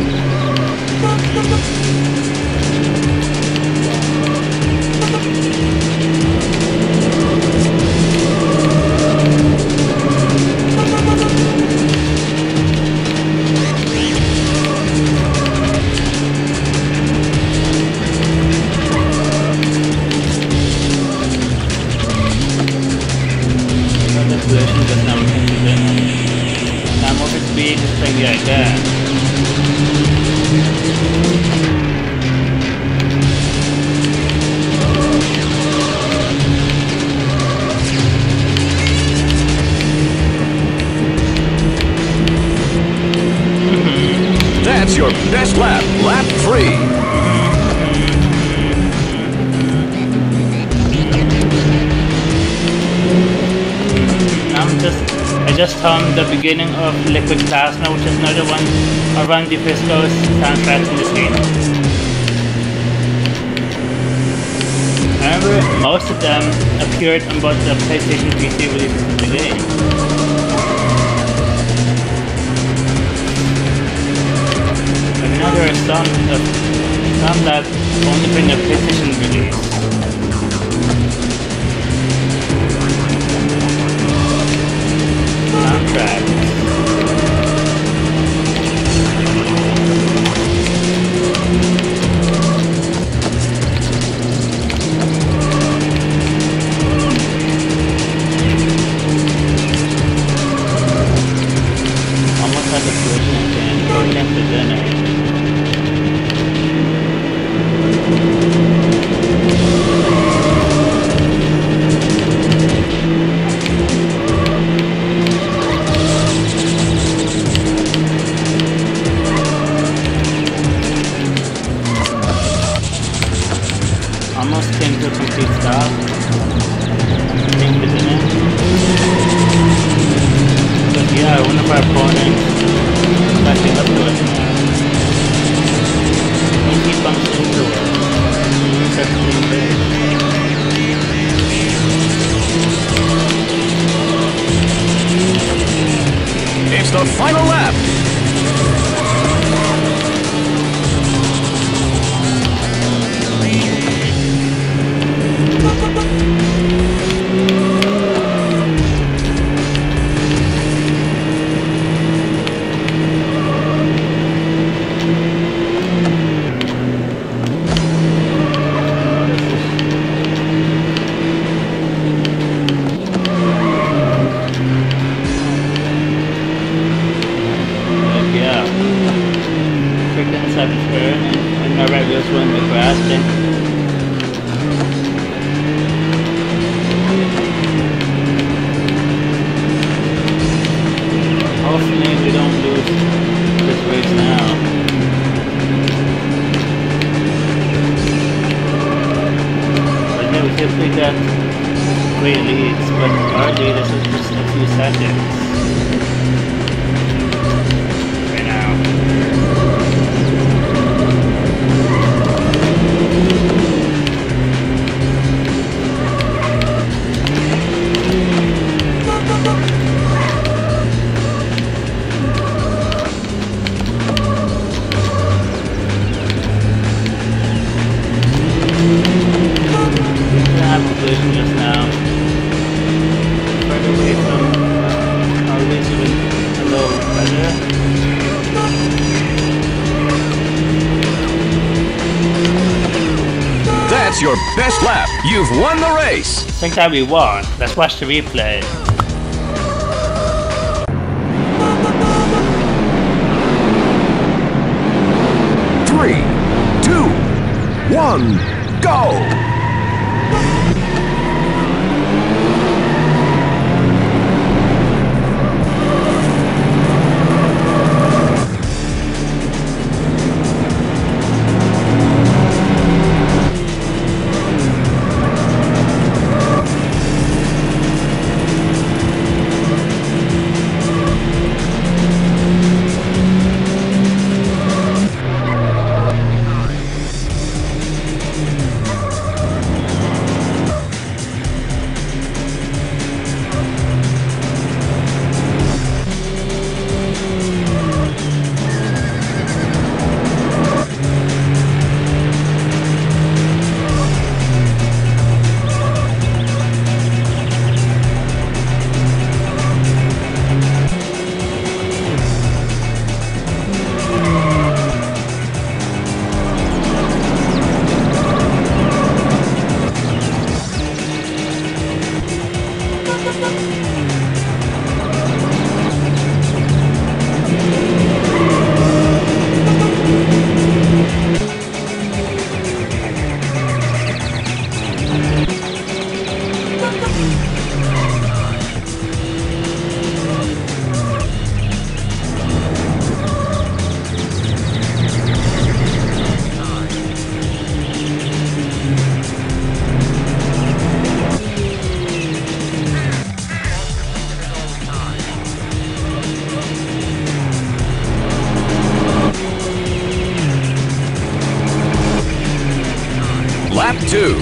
I'm over speed, just playing like that. That's your best lap, lap 3. I just hummed the beginning of Liquid Plasma, which is another one of Run DeFisco's soundtracks in this game. I remember most of them appeared on both the PlayStation PC releases of the game. But now there are some that only bring a PlayStation release. Soundtrack. Almost like a collision again. Going into dinner. Almost came to a complete stop. Think the dinner. But yeah, one of our opponents is actually up to us now. When he bumps into us, he starts to lean big. It's the final lap. left turn and my right wheel's when we're grasping. Hopefully we don't lose this race now. But yeah, we typically get great leads, but our lead is just a few seconds. Right now. Just now, further away from our leads even a little better. That's your best lap. You've won the race. I think that we won. Let's watch the replay. Three, two, one, go! Lap 2.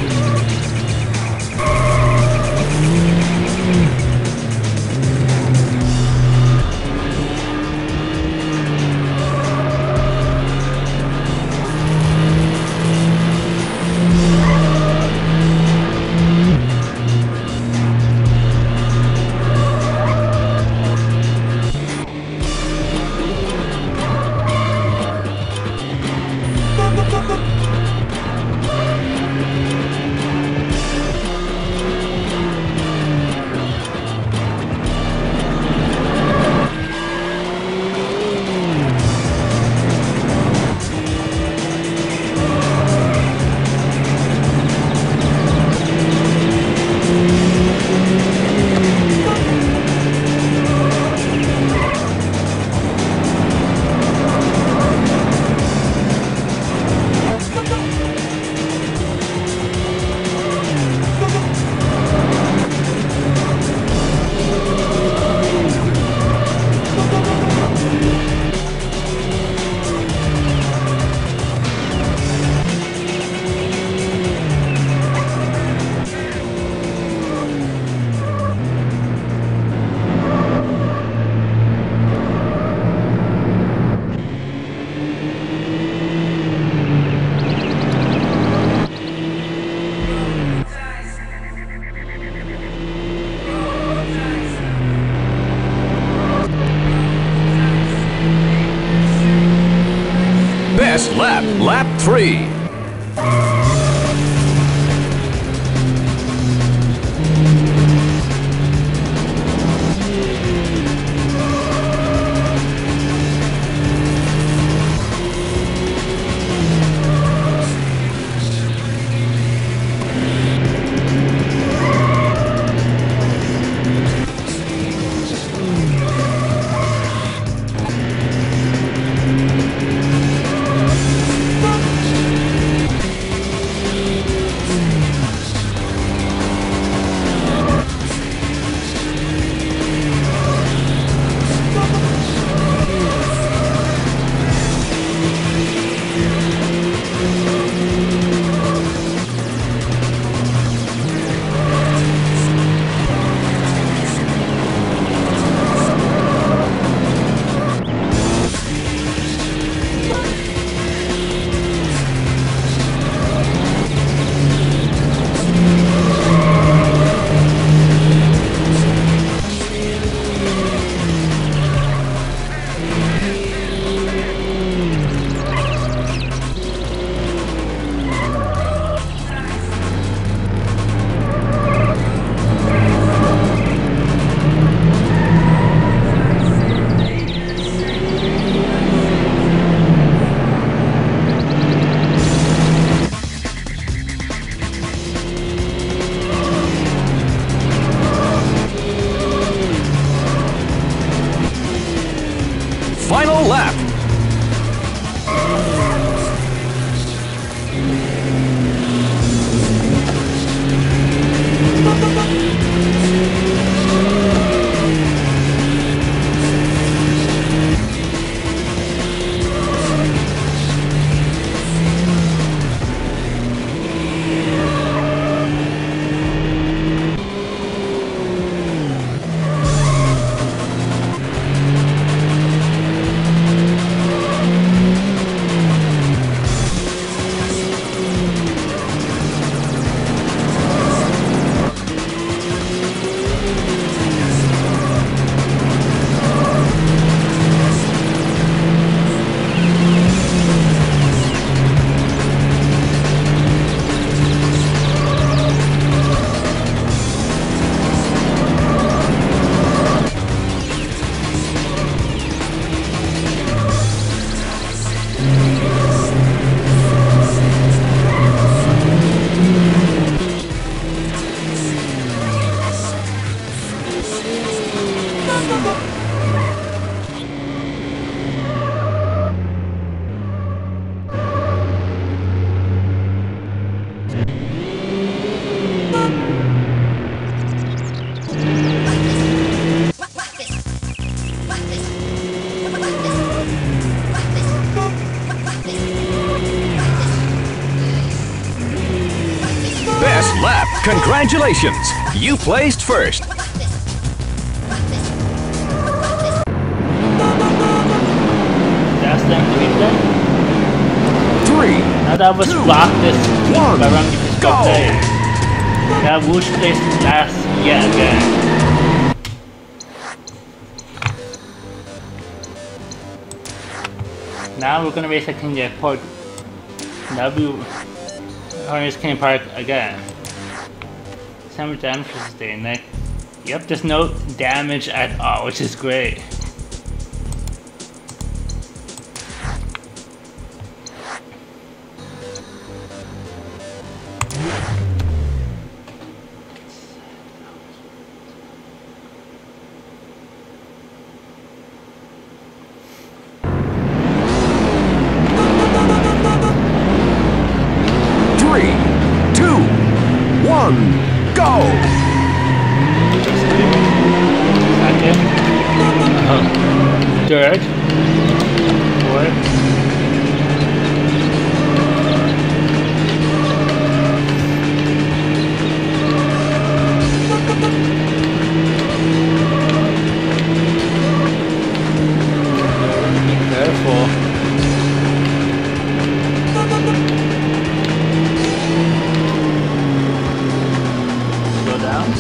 Best lap, lap 3. final lap. Best lap! Congratulations! You placed first. That's them to be done. 3, Now that was 2, blocked this 1, by running this go! play. That Whoosh placed last yet again. Now we're gonna race at King Airport. W Orange King Park again. Summer damage for sustained. Like, yep, there's no damage at all, which is great. Go! Second. Third. Fourth. Be careful. Slow down.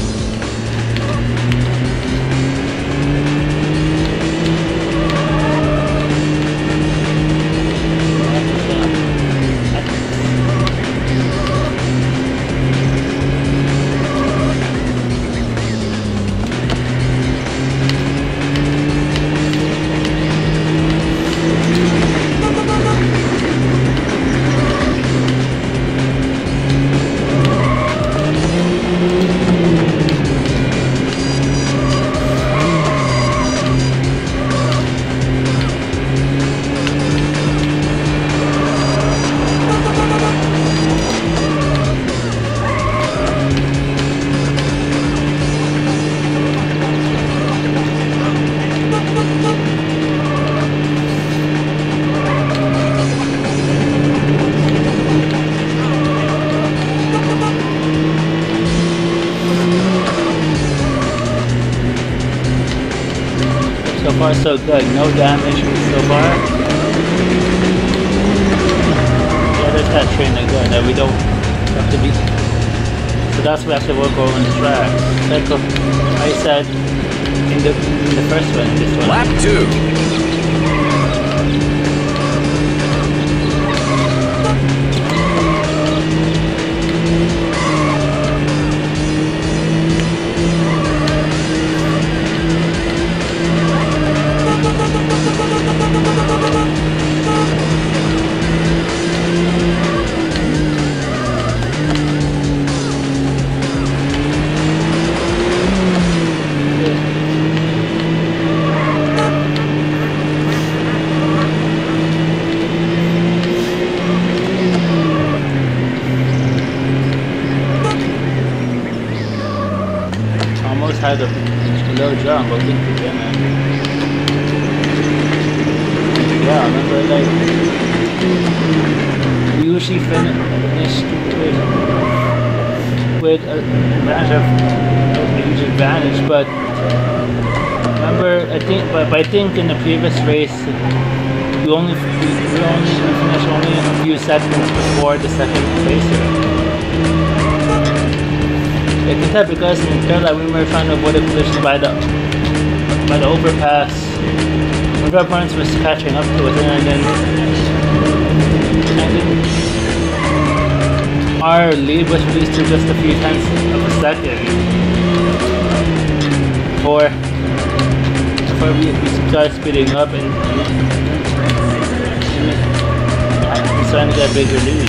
So far so good, no damage so far. Yeah, there's that train again that we don't have to be. So that's why we have to work over on the track. Like I said in the first one, this one. Lap 2. terrible thing to get, man. Yeah, I remember like we usually finished with a huge advantage, but remember I think in the previous race we only finished only a few seconds before the second placer. I can tell because in Kerala we were trying to avoid a collision by the overpass. One of our opponents was catching up to us, and then our lead was reduced to just a few tenths of a second before we started speeding up and starting to get a bigger lead.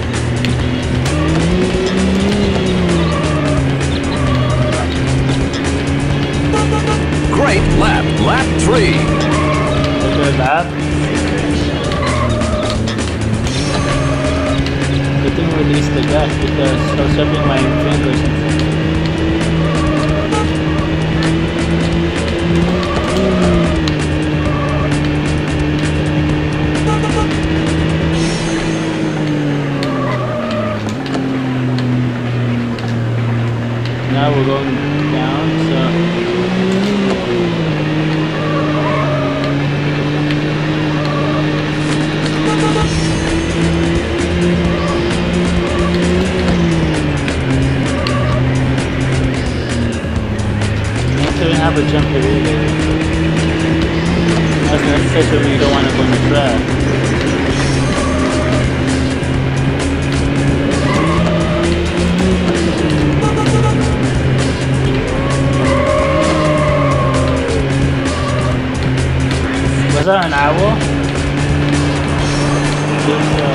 Great lap, lap 3. Good lap. Good thing we released the gas because I was rubbing my fingers. Now we're going down, so have a jump here either. That's necessary when you don't want to go on the track. Was that an owl? I think so.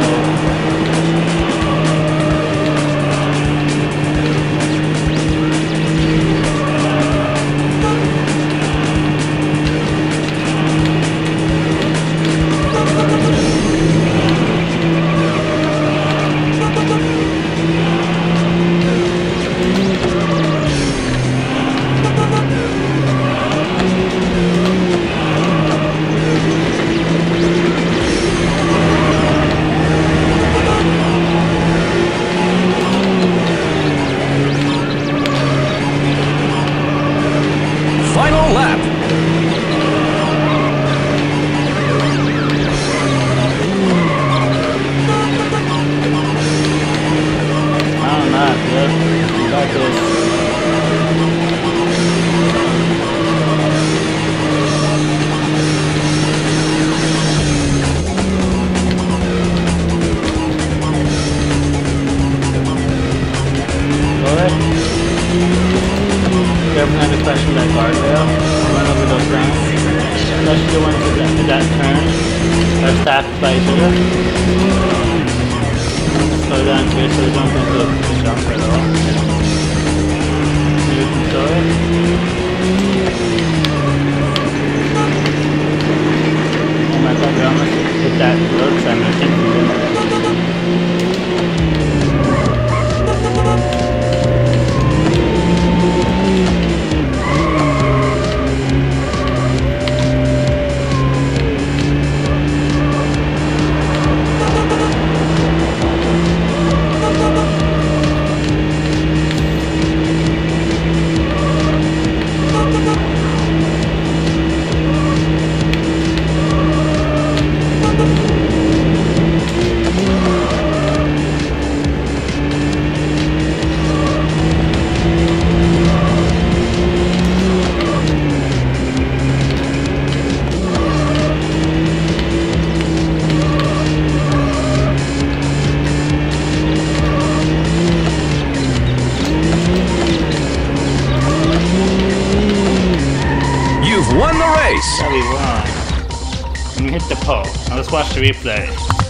Now let's watch the replay.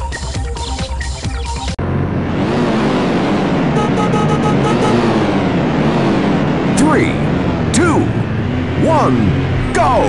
3, 2, 1, go!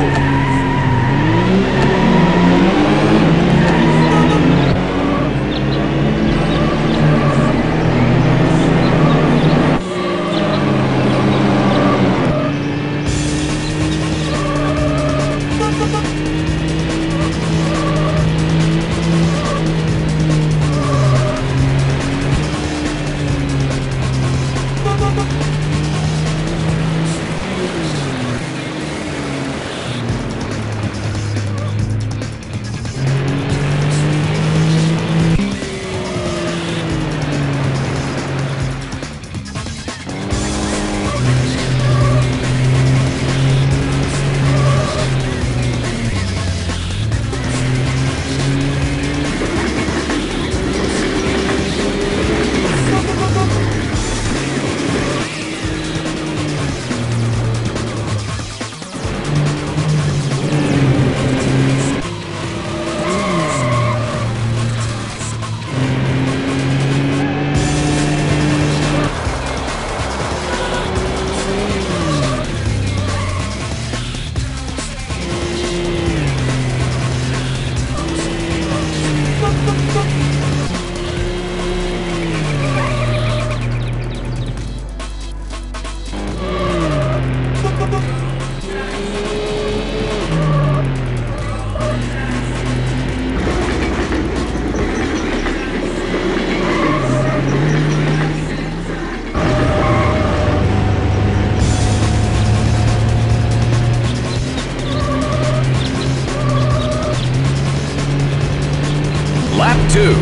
2.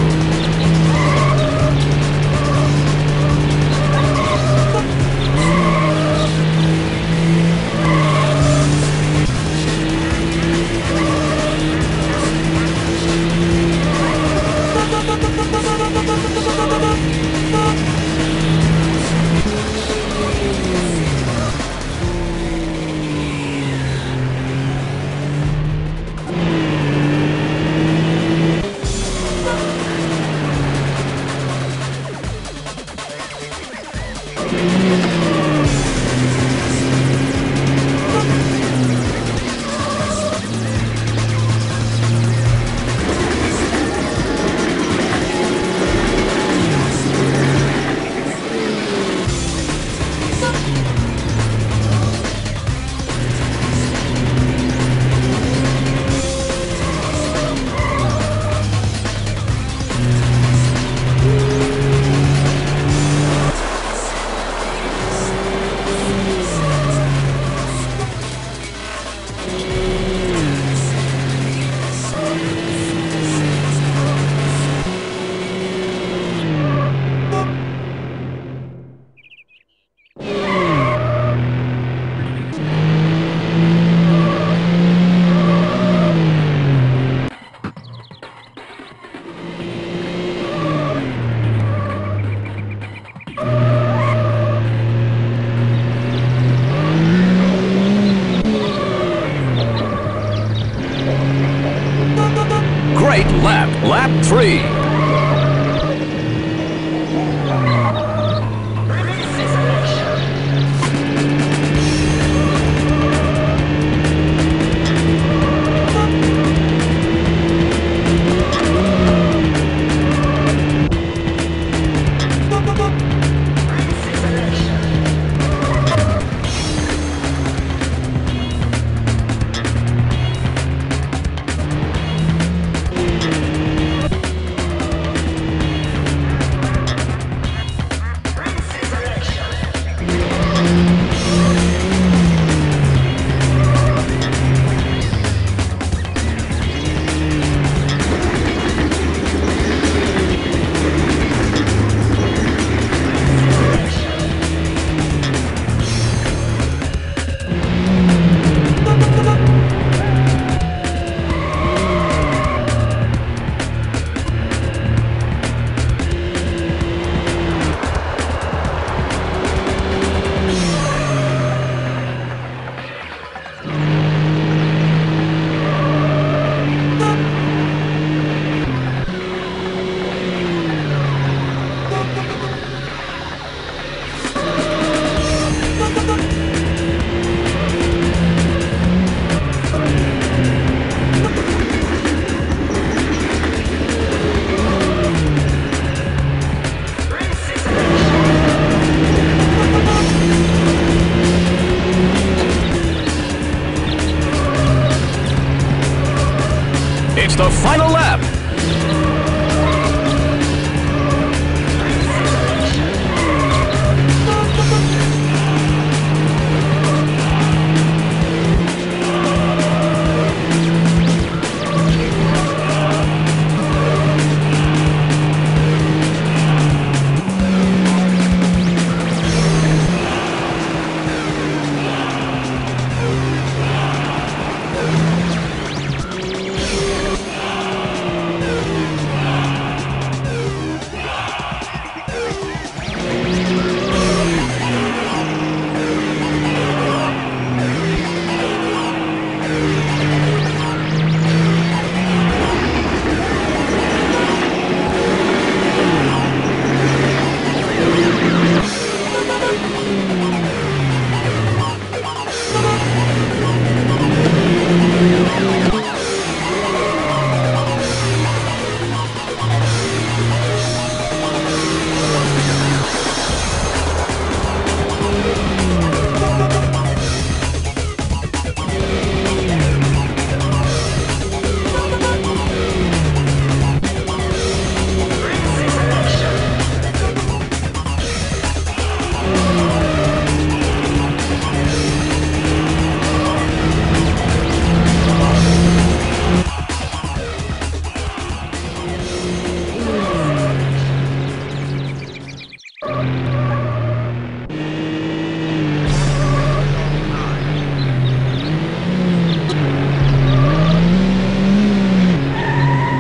Great lap, lap 3. It's the final lap.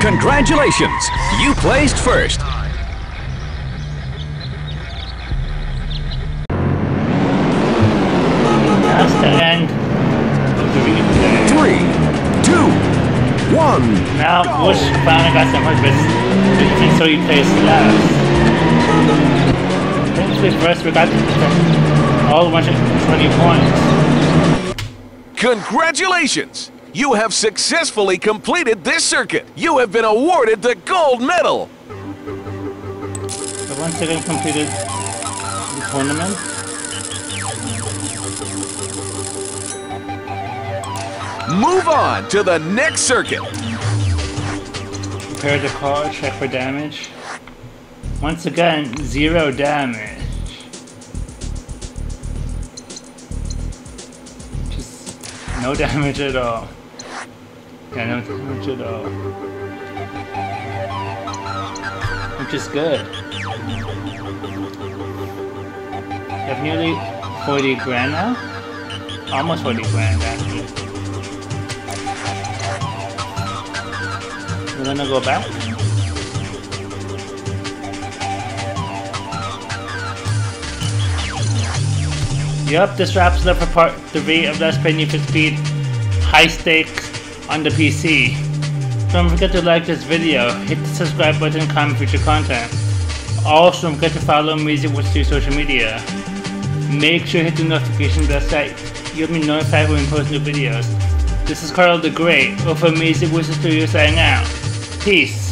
Congratulations! You placed first. That's the end of the replay. 3, 2, 1. Now Bush finally got some purpose, so he plays last. Thankfully first we got all 120 points. Congratulations! You have successfully completed this circuit. You have been awarded the gold medal. So once again completed the tournament. Move on to the next circuit. Prepare the car, check for damage. Once again, 0 damage. Just no damage at all. Yeah, no damage at all. Which is good. You have nearly 40 grand now? Almost 40 grand actually. We're gonna go back. Yup, this wraps it up for part 3 of Let's Play Need for Speed High Stakes on the PC. Don't forget to like this video, hit the subscribe button, comment future content. Also, don't forget to follow AmazingWizardStudios social media. Make sure to hit the notification bell so you'll be notified when we post new videos. This is Carl the Great of AmazingWizardStudios signing out. Peace.